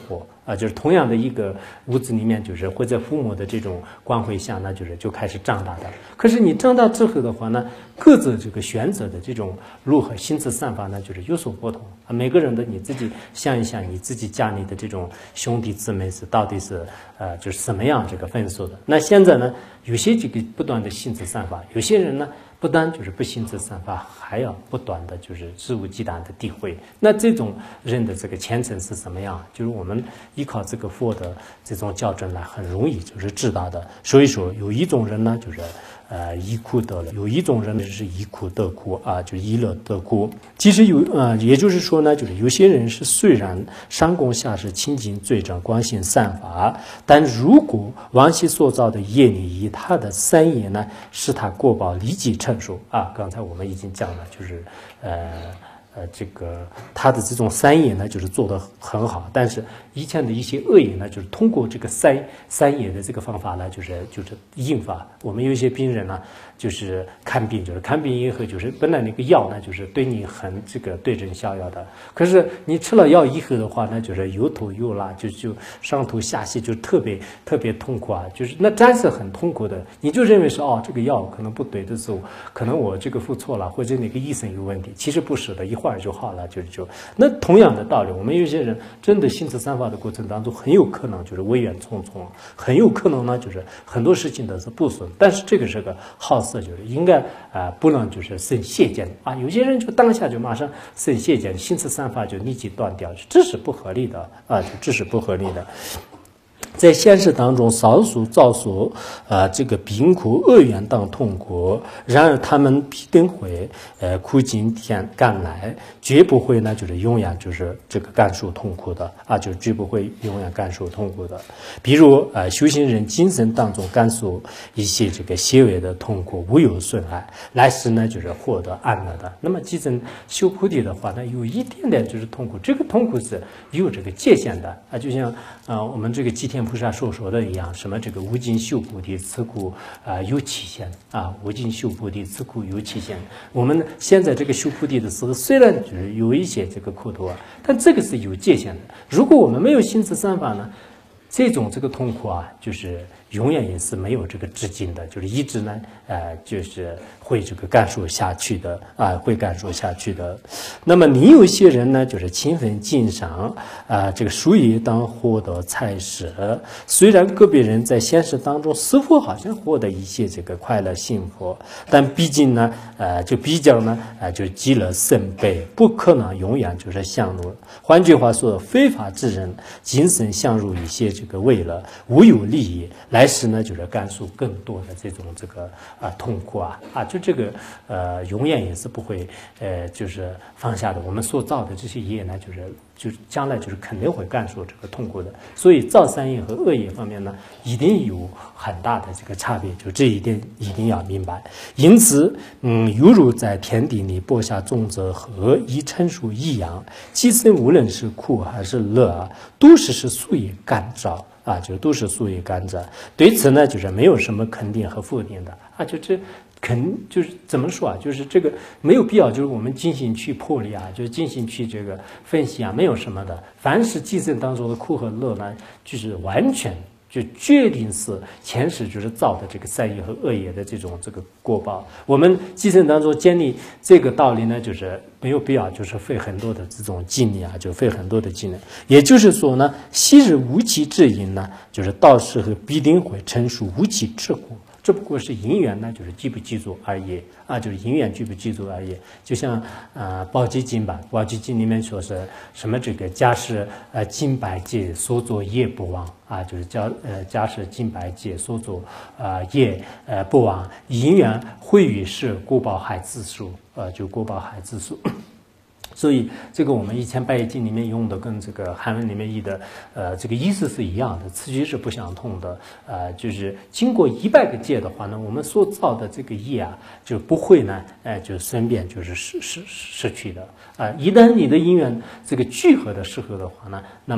啊，就是同样的一个屋子里面，就是会在父母的这种光辉下呢，就开始长大的。可是你长大之后的话呢，各自这个选择的这种路和心智散发呢，就是有所不同啊。每个人的你自己想一想，你自己家里的这种兄弟姊妹是到底是就是什么样这个分数的？那现在呢，有些这个不断的心智散发，有些人呢。不单就是不心智散发，还要不断的就是肆无忌惮的诋毁。那这种人的这个前程是什么样？就是我们依靠这个佛的这种校正来，很容易就是知道的。所以说，有一种人呢，就是依苦得乐；有一种人呢是依苦得苦啊，就依乐得苦。其实也就是说呢，就是有些人是虽然上供下施清净罪证光性散发，但如果往昔所造的业力以他的三业呢，使他果报立即成熟啊。刚才我们已经讲了，就是这个他的这种三业呢，就是做得很好，但是以前的一些恶业呢，就是通过这个三业的这个方法呢，就是引发我们有一些病人呢，就是看病，就是看病以后，就是本来那个药呢，就是对你很这个对症下药的，可是你吃了药以后的话呢，就是又吐又拉，就上吐下泻，就特别痛苦啊，就是那真是很痛苦的，你就认为是这个药可能不对的时候，可能我这个付错了，或者哪个医生有问题，其实不是的，一会儿就好了，那同样的道理，我们有些人真的心智散发的过程当中，很有可能就是危言匆匆，很有可能呢就是很多事情都是不顺，但是这个是个好事，就是应该不能就是生谢见啊，有些人就当下就马上生谢见，心智散发就立即断掉，这是不合理的啊，这是不合理的。在现实当中，少数造所这个病苦、恶缘等痛苦，然而他们必定会苦尽甘来，绝不会呢就是永远就是这个感受痛苦的啊，就绝不会永远感受痛苦的。比如修行人精神当中感受一些这个些微的痛苦，无有损害，来世呢就是获得安乐的。那么即使修菩提的话呢，有一点点就是痛苦，这个痛苦是有这个界限的啊，就像我们这个吉田菩萨所说的一样，什么这个无尽修菩提，此苦有期限啊，无尽修菩提，此苦有期限。我们现在这个修菩提的时候，虽然就是有一些这个苦头啊，但这个是有界限的。如果我们没有心智散发呢，这种这个痛苦啊，就是永远也是没有这个止境的，就是一直呢，就是会这个感受下去的啊，会感受下去的。那么你有些人呢，就是勤奋经商这个属于当获得财食，虽然个别人在现实当中似乎好像获得一些这个快乐幸福，但毕竟呢，就比较呢，就积乐甚倍，不可能永远就是享入。换句话说，非法之人精神享入一些这个为了无有利益，来世呢就是感受更多的这种这个痛苦就这个永远也是不会就是放下的。我们所造的这些业呢，就是将来就是肯定会感受这个痛苦的。所以造善业和恶业方面呢，一定有很大的这个差别，就这一点一定要明白。因此，犹如在天地里播下种子和以成熟一样，其实无论是苦还是乐都是属于感召就都是属于感召。对此呢，就是没有什么肯定和否定的就是怎么说就是这个没有必要，就是我们进行去破例就是进行去这个分析没有什么的。凡是计生当中的苦和乐呢，就是完全就决定是前世就是造的这个善业和恶业的这种这个果报。我们计生当中建立这个道理呢，就是没有必要就是费很多的这种精力就费很多的精力。也就是说呢，昔日无期之因呢，就是到时候必定会成熟无期之果。这不过是因缘呢，就是记不记住而已就是因缘记不记住而已。就像宝积经吧，宝积经里面说是什么这个假使经百劫所作业不忘就是假使经百劫所作业不忘，因缘会于是果报还自属就果报还自属。所以这个我们以前百业经里面用的跟这个韩文里面译的这个意思是一样的，词句是不相同的就是经过100个劫的话呢，我们所造的这个业就不会呢就顺便就是失去的一旦你的因缘这个聚合的时候的话呢，那么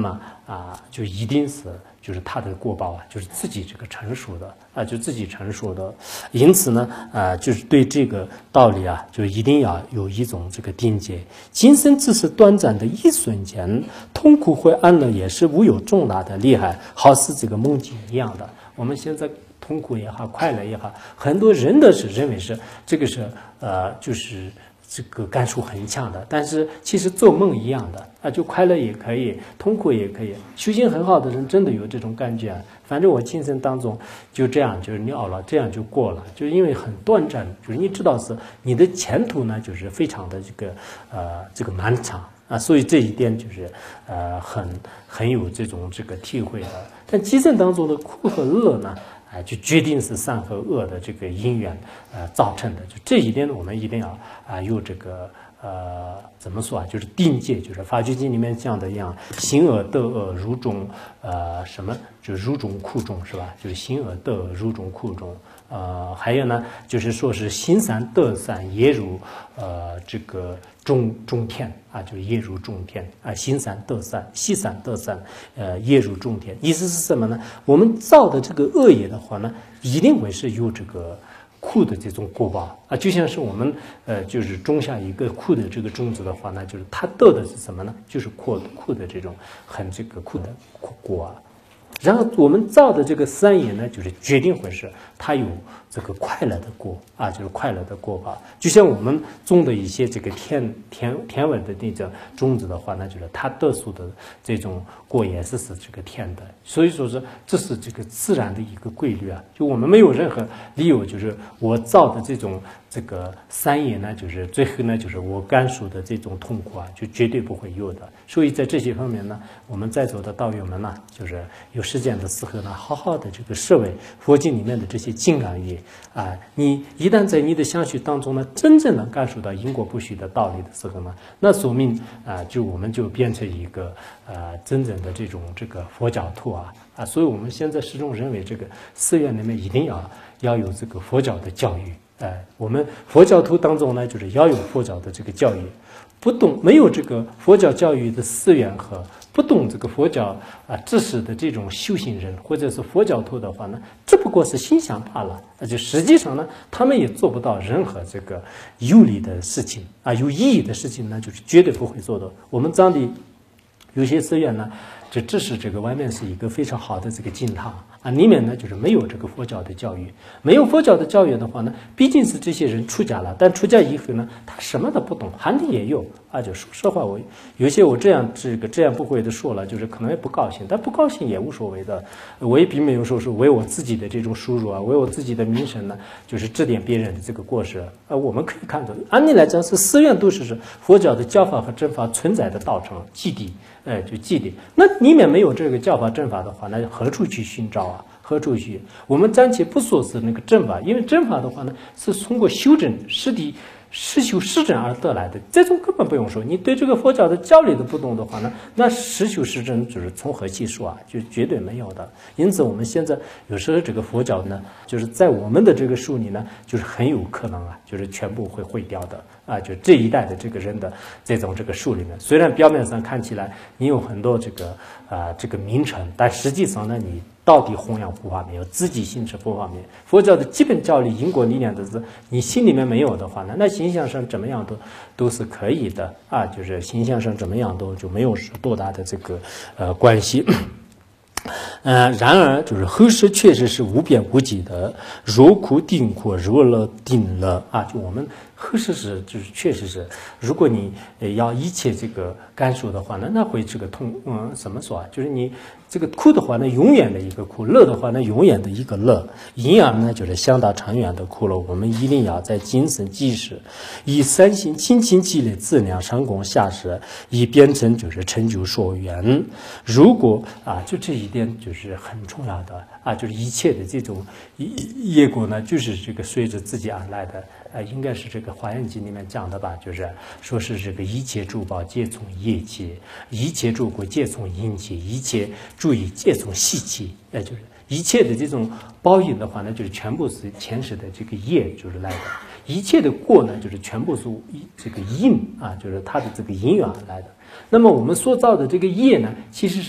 就一定是就是他的果报就是自己这个成熟的就自己成熟的。因此呢就是对这个道理就一定要有一种这个定界。今生只是短暂的一瞬间，痛苦或安乐也是无有重大的厉害，好似这个梦境一样的。我们现在痛苦也好，快乐也好，很多人的是认为是这个是就是这个感受很强的，但是其实做梦一样的就快乐也可以，痛苦也可以。修行很好的人真的有这种感觉反正我今生当中就这样就是了了，这样就过了，就是因为很短暂，就是你知道是你的前途呢，就是非常的这个漫长所以这一点就是很有这种这个体会的。但今生当中的苦和乐呢就决定是善和恶的这个因缘造成的。就这一点我们一定要有这个怎么说就是定界，就是法句经里面讲的一样，行恶得恶如中什么就如中苦中是吧？就是行恶得恶如中苦中。还有呢，就是说是行善得善也如这个种田就是也如种田行善得善，习善得善也如种田。意思是什么呢？我们造的这个恶业的话呢，一定会是有这个苦的这种果报就像是我们就是种下一个苦的这个种子的话呢，就是它得的是什么呢？就是苦的这种很这个苦的果然后我们造的这个善业呢，就是决定会是它有这个快乐的果就是快乐的果报。就像我们种的一些这个天文的那种种子的话呢，就是它得出的这种果也是这个甜的。所以说是这是这个自然的一个规律就我们没有任何理由，就是我造的这个善业呢，就是最后呢，就是我感受的这种痛苦就绝对不会有的。所以在这些方面呢，我们在座的道友们呢，就是有时间的时候呢，好好的这个摄为佛经里面的这些金刚业你一旦在你的相续当中呢，真正能感受到因果不虚的道理的时候呢，那说明就我们就变成一个真正的这个佛教徒所以我们现在始终认为这个寺院里面一定要有这个佛教的教育我们佛教徒当中呢，就是要有佛教的这个教育。没有这个佛教教育的寺院和不懂这个佛教知识的这种修行人或者是佛教徒的话呢，只不过是心想罢了就实际上呢，他们也做不到任何这个有利的事情有意义的事情呢，就是绝对不会做的。我们藏地有些寺院呢，只是这个外面是一个非常好的这个经堂里面呢就是没有这个佛教的教育。没有佛教的教育的话呢，毕竟是这些人出家了，但出家以后呢，他什么都不懂，含的也有就说实话，我有些我这样不会的说了，就是可能也不高兴，但不高兴也无所谓的。我也并没有说是为我自己的这种收入为我自己的名声呢，就是指点别人的这个过失我们可以看到，按理来讲是寺院都是佛教的教法和正法存在的道场基地就基地。那里面没有这个教法正法的话，那何处去寻找何处去？我们暂且不说是那个正法，因为正法的话呢，是通过修正实修实证而得来的，这种根本不用说。你对这个佛教的教理都不懂的话呢，那实修实证就是从何其说就绝对没有的。因此我们现在有时候这个佛教呢，就是在我们的这个书里呢，就是很有可能就是全部会毁掉的就这一代的这个人的这个书里面，虽然表面上看起来你有很多这个名称，但实际上呢，你到底弘扬佛法没有？自己心持佛法没有？佛教的基本教理、因果理念的是你心里面没有的话呢，那形象上怎么样都是可以的就是形象上怎么样就没有多大的这个关系。然而就是后世确实是无边无际的，若苦定苦，若乐定乐就我们后世就是确实是，如果你要一切这个感受的话呢，那会这个怎么说就是你这个苦的话呢，永远的一个苦；乐的话呢，永远的一个乐。因而呢，就是相当长远的苦了。我们一定要在今生今世，以三心清净积累资粮上供下施，以变成就是成就所愿。如果就这一点就是很重要的就是一切的这种业果呢，就是这个随着自己而来的。应该是这个《华严经》里面讲的吧，就是说是这个一切诸报皆从业界，一切诸果皆从因界，一切诸业皆从习界，就是一切的这种报应的话呢，就是全部是前世的这个业就是来的；一切的过呢，就是全部是这个因就是它的这个因缘而来的。那么我们所造的这个业呢，其实是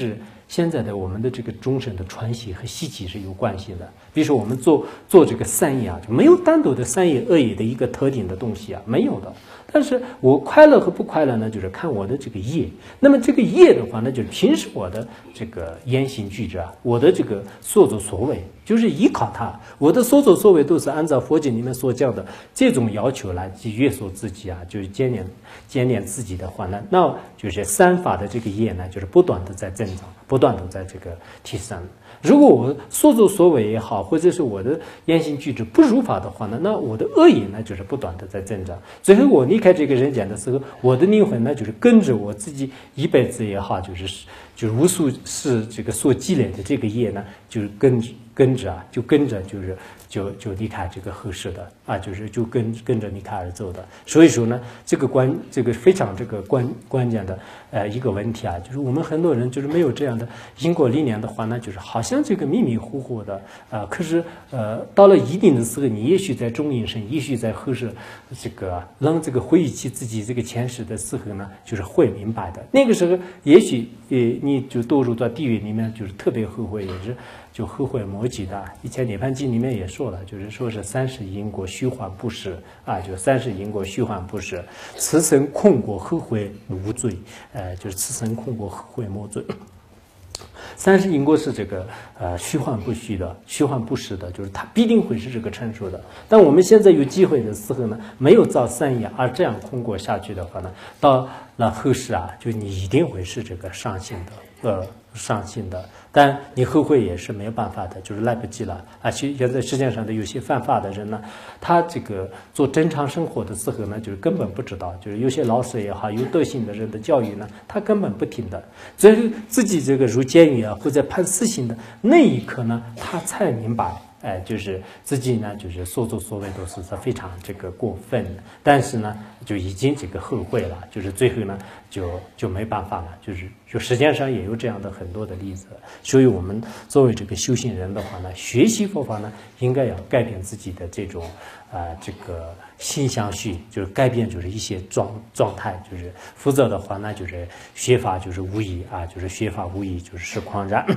现在的我们的这个终身的传习和习气是有关系的。比如说我们做这个善业啊，就没有单独的善业恶业的一个特定的东西啊，没有的。但是我快乐和不快乐呢，就是看我的这个业。那么这个业的话，那就是平时我的这个言行举止啊，我的这个所作所为，就是依靠它。我的所作所为都是按照佛经里面所讲的这种要求来去约束自己啊，就是检验自己的话呢，那就是三法的这个业呢，就是不断的在增长，不断的在这个提升。如果我所作所为也好，或者是我的言行举止不如法的话呢，那我的恶业呢就是不断的在增长。最后我离开这个人间的时候，我的灵魂呢就是跟着我自己一辈子也好，就是无数是这个所积累的这个业呢，就是跟着就离开这个后世的啊，就跟着离开而走的。所以说呢，这个非常这个关键的一个问题啊，就是我们很多人就是没有这样的因果理念的话呢，就是好像这个迷迷糊糊的可是到了一定的时候，你也许在中阴身，也许在后世这个让这个回忆起自己这个前世的时候呢，就是会明白的。那个时候也许你就堕入到地狱里面，就是特别后悔，也是就后悔莫及的。以前《涅槃经》里面也说了，就是说是三世因果虚幻不实啊，就三世因果虚幻不实，此生空过后悔无罪，就是此生空过后悔莫罪。三世因果是这个虚幻不虚的，虚幻不实的，就是它必定会是这个成熟的。但我们现在有机会的时候呢，没有造善业而这样空过下去的话呢，到了后世啊，就你一定会是这个上心的，上心的。但你后悔也是没有办法的，就是来不及了啊！现在世界上的有些犯法的人呢，他这个做正常生活的时候呢，就是根本不知道，就是有些老师也好，有德行的人的教育呢，他根本不听的。最后自己这个入监狱啊，或者判死刑的那一刻呢，他才明白。就是自己呢，就是所作所为都是非常这个过分的，但是呢，就已经这个后悔了，就是最后呢，就没办法了，就世界上也有这样的很多的例子，所以我们作为这个修行人的话呢，学习佛法呢，应该要改变自己的这种这个心相续，就是改变就是一些状态，就是否则的话呢，就是学法就是无益啊，就是学法无益就是是狂然。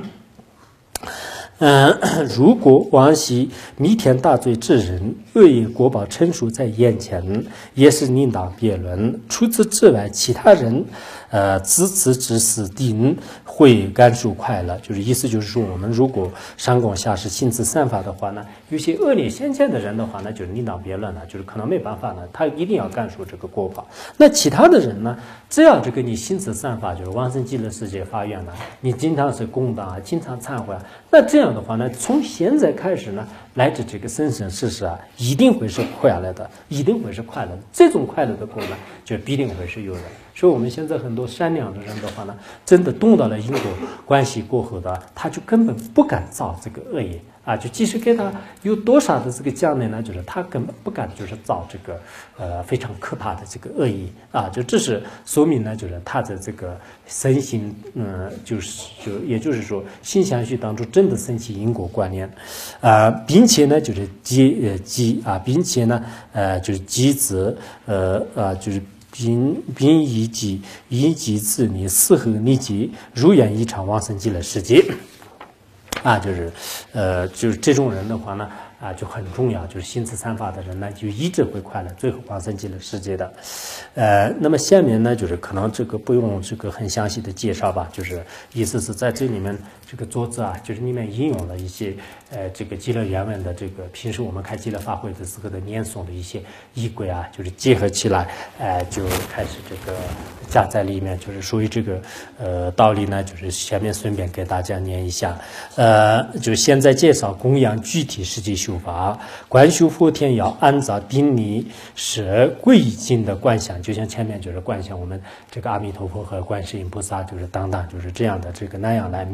如果往昔弥天大罪之人，恶业果报成熟在眼前，也是另当别论。除此之外，其他人，自此之死定会感受快乐。就是意思就是说，我们如果上供下施行持三法的话呢，有些恶劣先见的人的话呢，就是另当别论了，就是可能没办法呢，他一定要感受这个果报。那其他的人呢，只要这个你行持三法，就是往生极乐世界发愿了，你经常是供养啊，经常忏悔啊，那这样的话呢，从现在开始呢，来自这个生生世世啊，一定会是快乐的，一定会是快乐的。这种快乐的果呢，就必定会是有的。所以我们现在很多善良的人的话呢，真的懂到了因果关系过后的，他就根本不敢造这个恶业啊，就即使给他有多少的这个奖励呢，就是他根本不敢就是造这个非常可怕的这个恶业啊，就这是说明呢，就是他的这个身心也就是说心相续当中真的生起因果关联并且呢就是并且呢就是机子就是并以及自你适合立即如愿以偿往生极乐世界就是这种人的话呢就很重要，就是行持三法的人呢，就一直会快乐，最后往生极乐世界的。那么下面呢，就是可能这个不用这个很详细的介绍吧，就是意思是在这里面这个桌子啊，就是里面引用了一些这个极乐原文的这个平时我们开极乐法会的时候的念诵的一些仪轨啊，就是结合起来，就开始这个加在里面，就是属于这个道理呢，就是下面顺便给大家念一下，就现在介绍供养具体实际修法，观修佛天要按照定力是归经的观想，就像前面就是观想我们这个阿弥陀佛和观世音菩萨就是等等就是这样的这个那样来明观。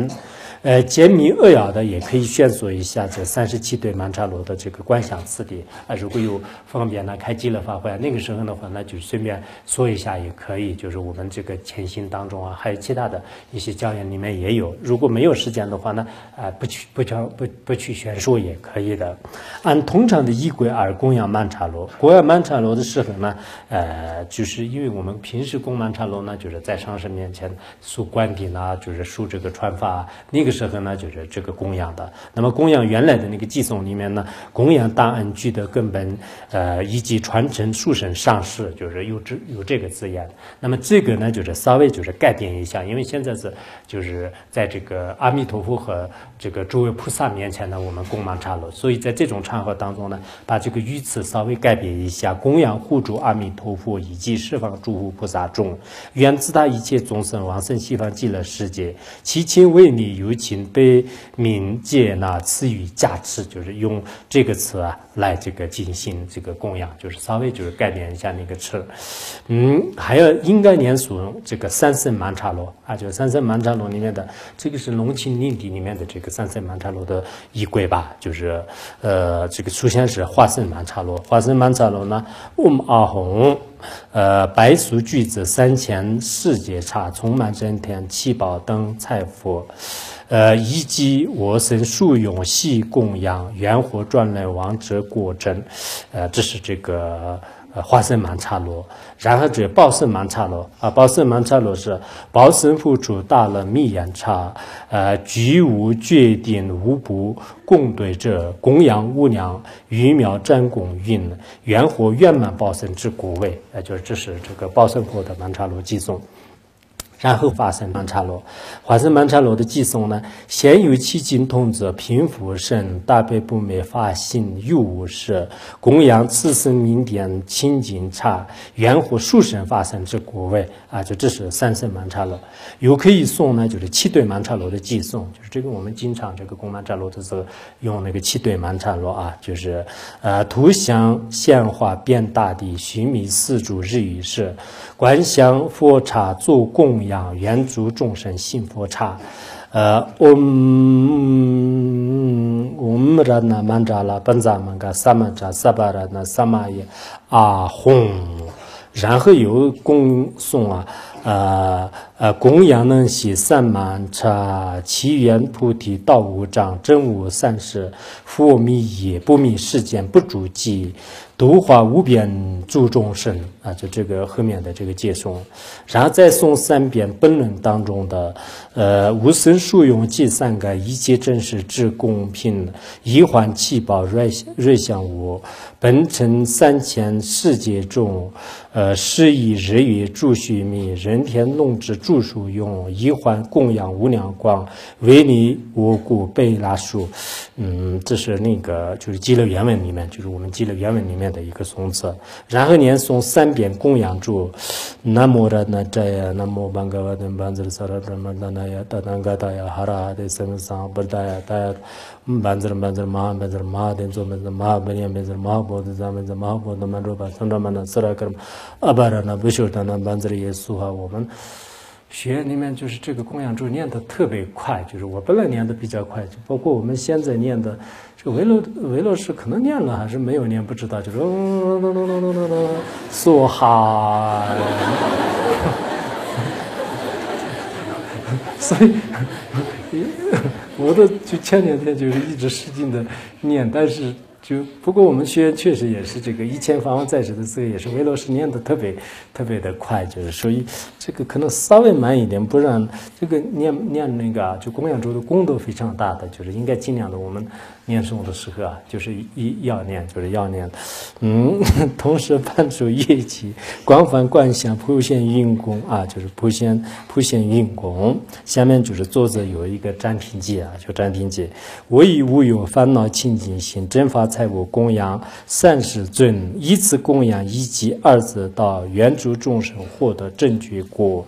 言。简明扼要的也可以宣说一下这37对曼荼罗的这个观想次第啊。如果有方便呢，开极乐法会那个时候的话，那就顺便说一下也可以。就是我们这个前行当中啊，还有其他的一些教研里面也有。如果没有时间的话呢，不去宣说也可以的。按通常的仪轨而供养曼荼罗，供养曼荼罗的时候呢，就是因为我们平时供曼荼罗呢，就是在上师面前梳冠顶啊，就是梳这个传发那个时候呢，就是这个供养的。那么供养原来的那个偈颂里面呢，供养大恩具的根本，以及传承殊胜上师，就是有这个字眼。那么这个呢，就是稍微就是改变一下，因为现在是就是在这个阿弥陀佛和这个诸位菩萨面前呢，我们供曼荼罗，所以在这种场合当中呢，把这个语词稍微改变一下，供养护主阿弥陀佛以及十方诸佛菩萨众，愿自他一切众生往生西方极乐世界，其亲为你有请被民界那赐予加持，就是用这个词啊来这个进行这个供养，就是稍微就是改变一下那个词。还有应该念诵这个三圣曼荼罗啊，就是三圣曼荼罗里面的这个是龙钦令地里面的这个三圣曼荼罗的仪轨吧，就是这个出现是华圣曼荼罗，华圣曼荼罗呢阿吽。白俗句子3000世界差，充满真天七宝灯财佛，以及我生树用系供养，元火转来王者果真，这是这个。华圣曼荼罗，然后这报圣曼荼罗啊，报圣曼荼罗是报圣付出大乐密言差，居无决定无不共对者供养无量余妙真供云，圆火圆满报圣之果位，就是这是这个报圣佛的曼荼罗偈颂。然后发生曼荼罗，发生曼荼罗的偈颂呢，先有其精通者贫富圣大悲不灭法性有无事，供养此生名典清净差，圆活殊胜法身之果位啊，就这是三圣曼荼罗。又可以诵呢，就是七对曼荼罗的偈颂，就是这个我们经常这个供曼荼罗的时候用那个七对曼荼罗啊，就是图像显化遍大地，须弥四柱日与世，观想佛刹做供养。愿诸众生信佛刹，ra na mantra la panza manga samaja sabara na samaye 啊吽，然后有供诵供养能系三曼茶，祈愿菩提道无障，真无三世，佛密也不密世间不住迹，度化无边诸众生啊，就这个后面的这个偈颂，然后再诵3遍本论当中的无生殊用计3个一切真实之公平，一幻七宝瑞相无，本称3000世界中10亿日月诸须弥，人天龙之诸数用，一幻供养无量光，为你我故贝拉数。这是那个就是极乐原文里面，就是我们极乐原文里面的一个颂词。然后念诵3遍供养住南无热那扎呀，南无班嘎瓦登班子萨拉达玛达那呀，达当嘎达呀，哈拉的僧桑布达呀，达呀班子马登做班子马本念班子马波的咱们的马波的曼卓巴桑达曼的斯拉格阿巴拉那不修达那班子的耶稣啊，我们。学里面就是这个供养咒念的特别快，就是我本来念的比较快，就包括我们现在念的这个维罗师可能念了还是没有念不知道，就是梭哈，所以我的就前2天就是一直使劲的念，但是。不过我们学院确实也是这个以前法王在职的时候也是维罗师念的特别的快，就是所以这个可能稍微慢一点，不然这个念那个就供养咒的功德非常大的，就是应该尽量的我们念诵的时候啊，就是要念，同时伴奏乐器，广泛观想普现运功啊，就是普现运功。下面就是作者有一个暂停记啊，就暂停记，我以无有烦恼清净心，真法财物供养三世尊，依次供养一及2字到愿诸众生获得正觉果。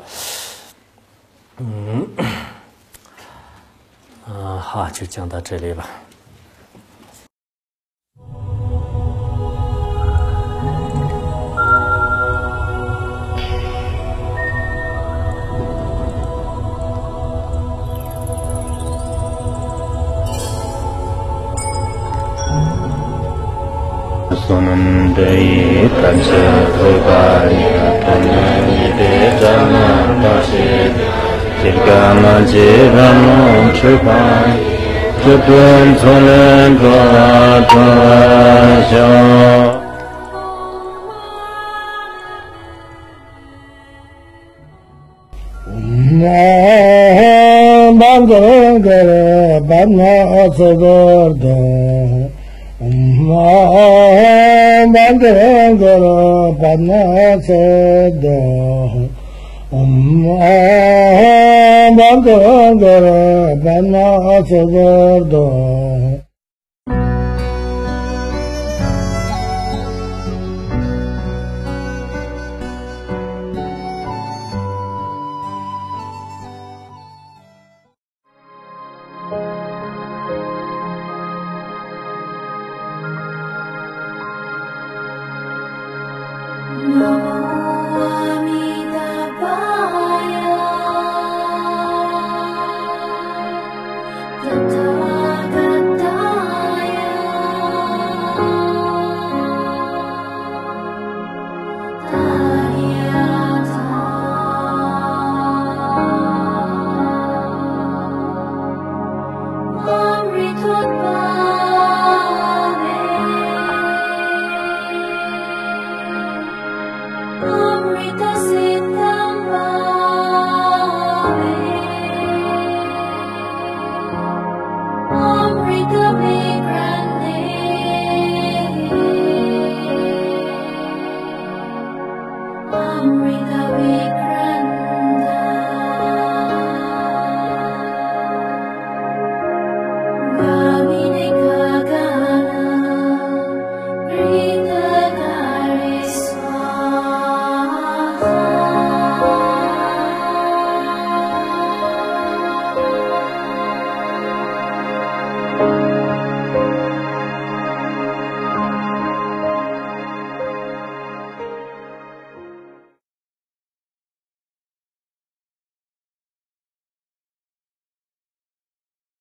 好，就讲到这里吧。 Sunandai Kancha Rupaya Tanayide Jana Tashi Tirgama Jirano Chupai Chupun Tulen Dwatwasho Bangara Bana Sagarda Bangara Bana Sada Bangara Bana Sagarda Breathe.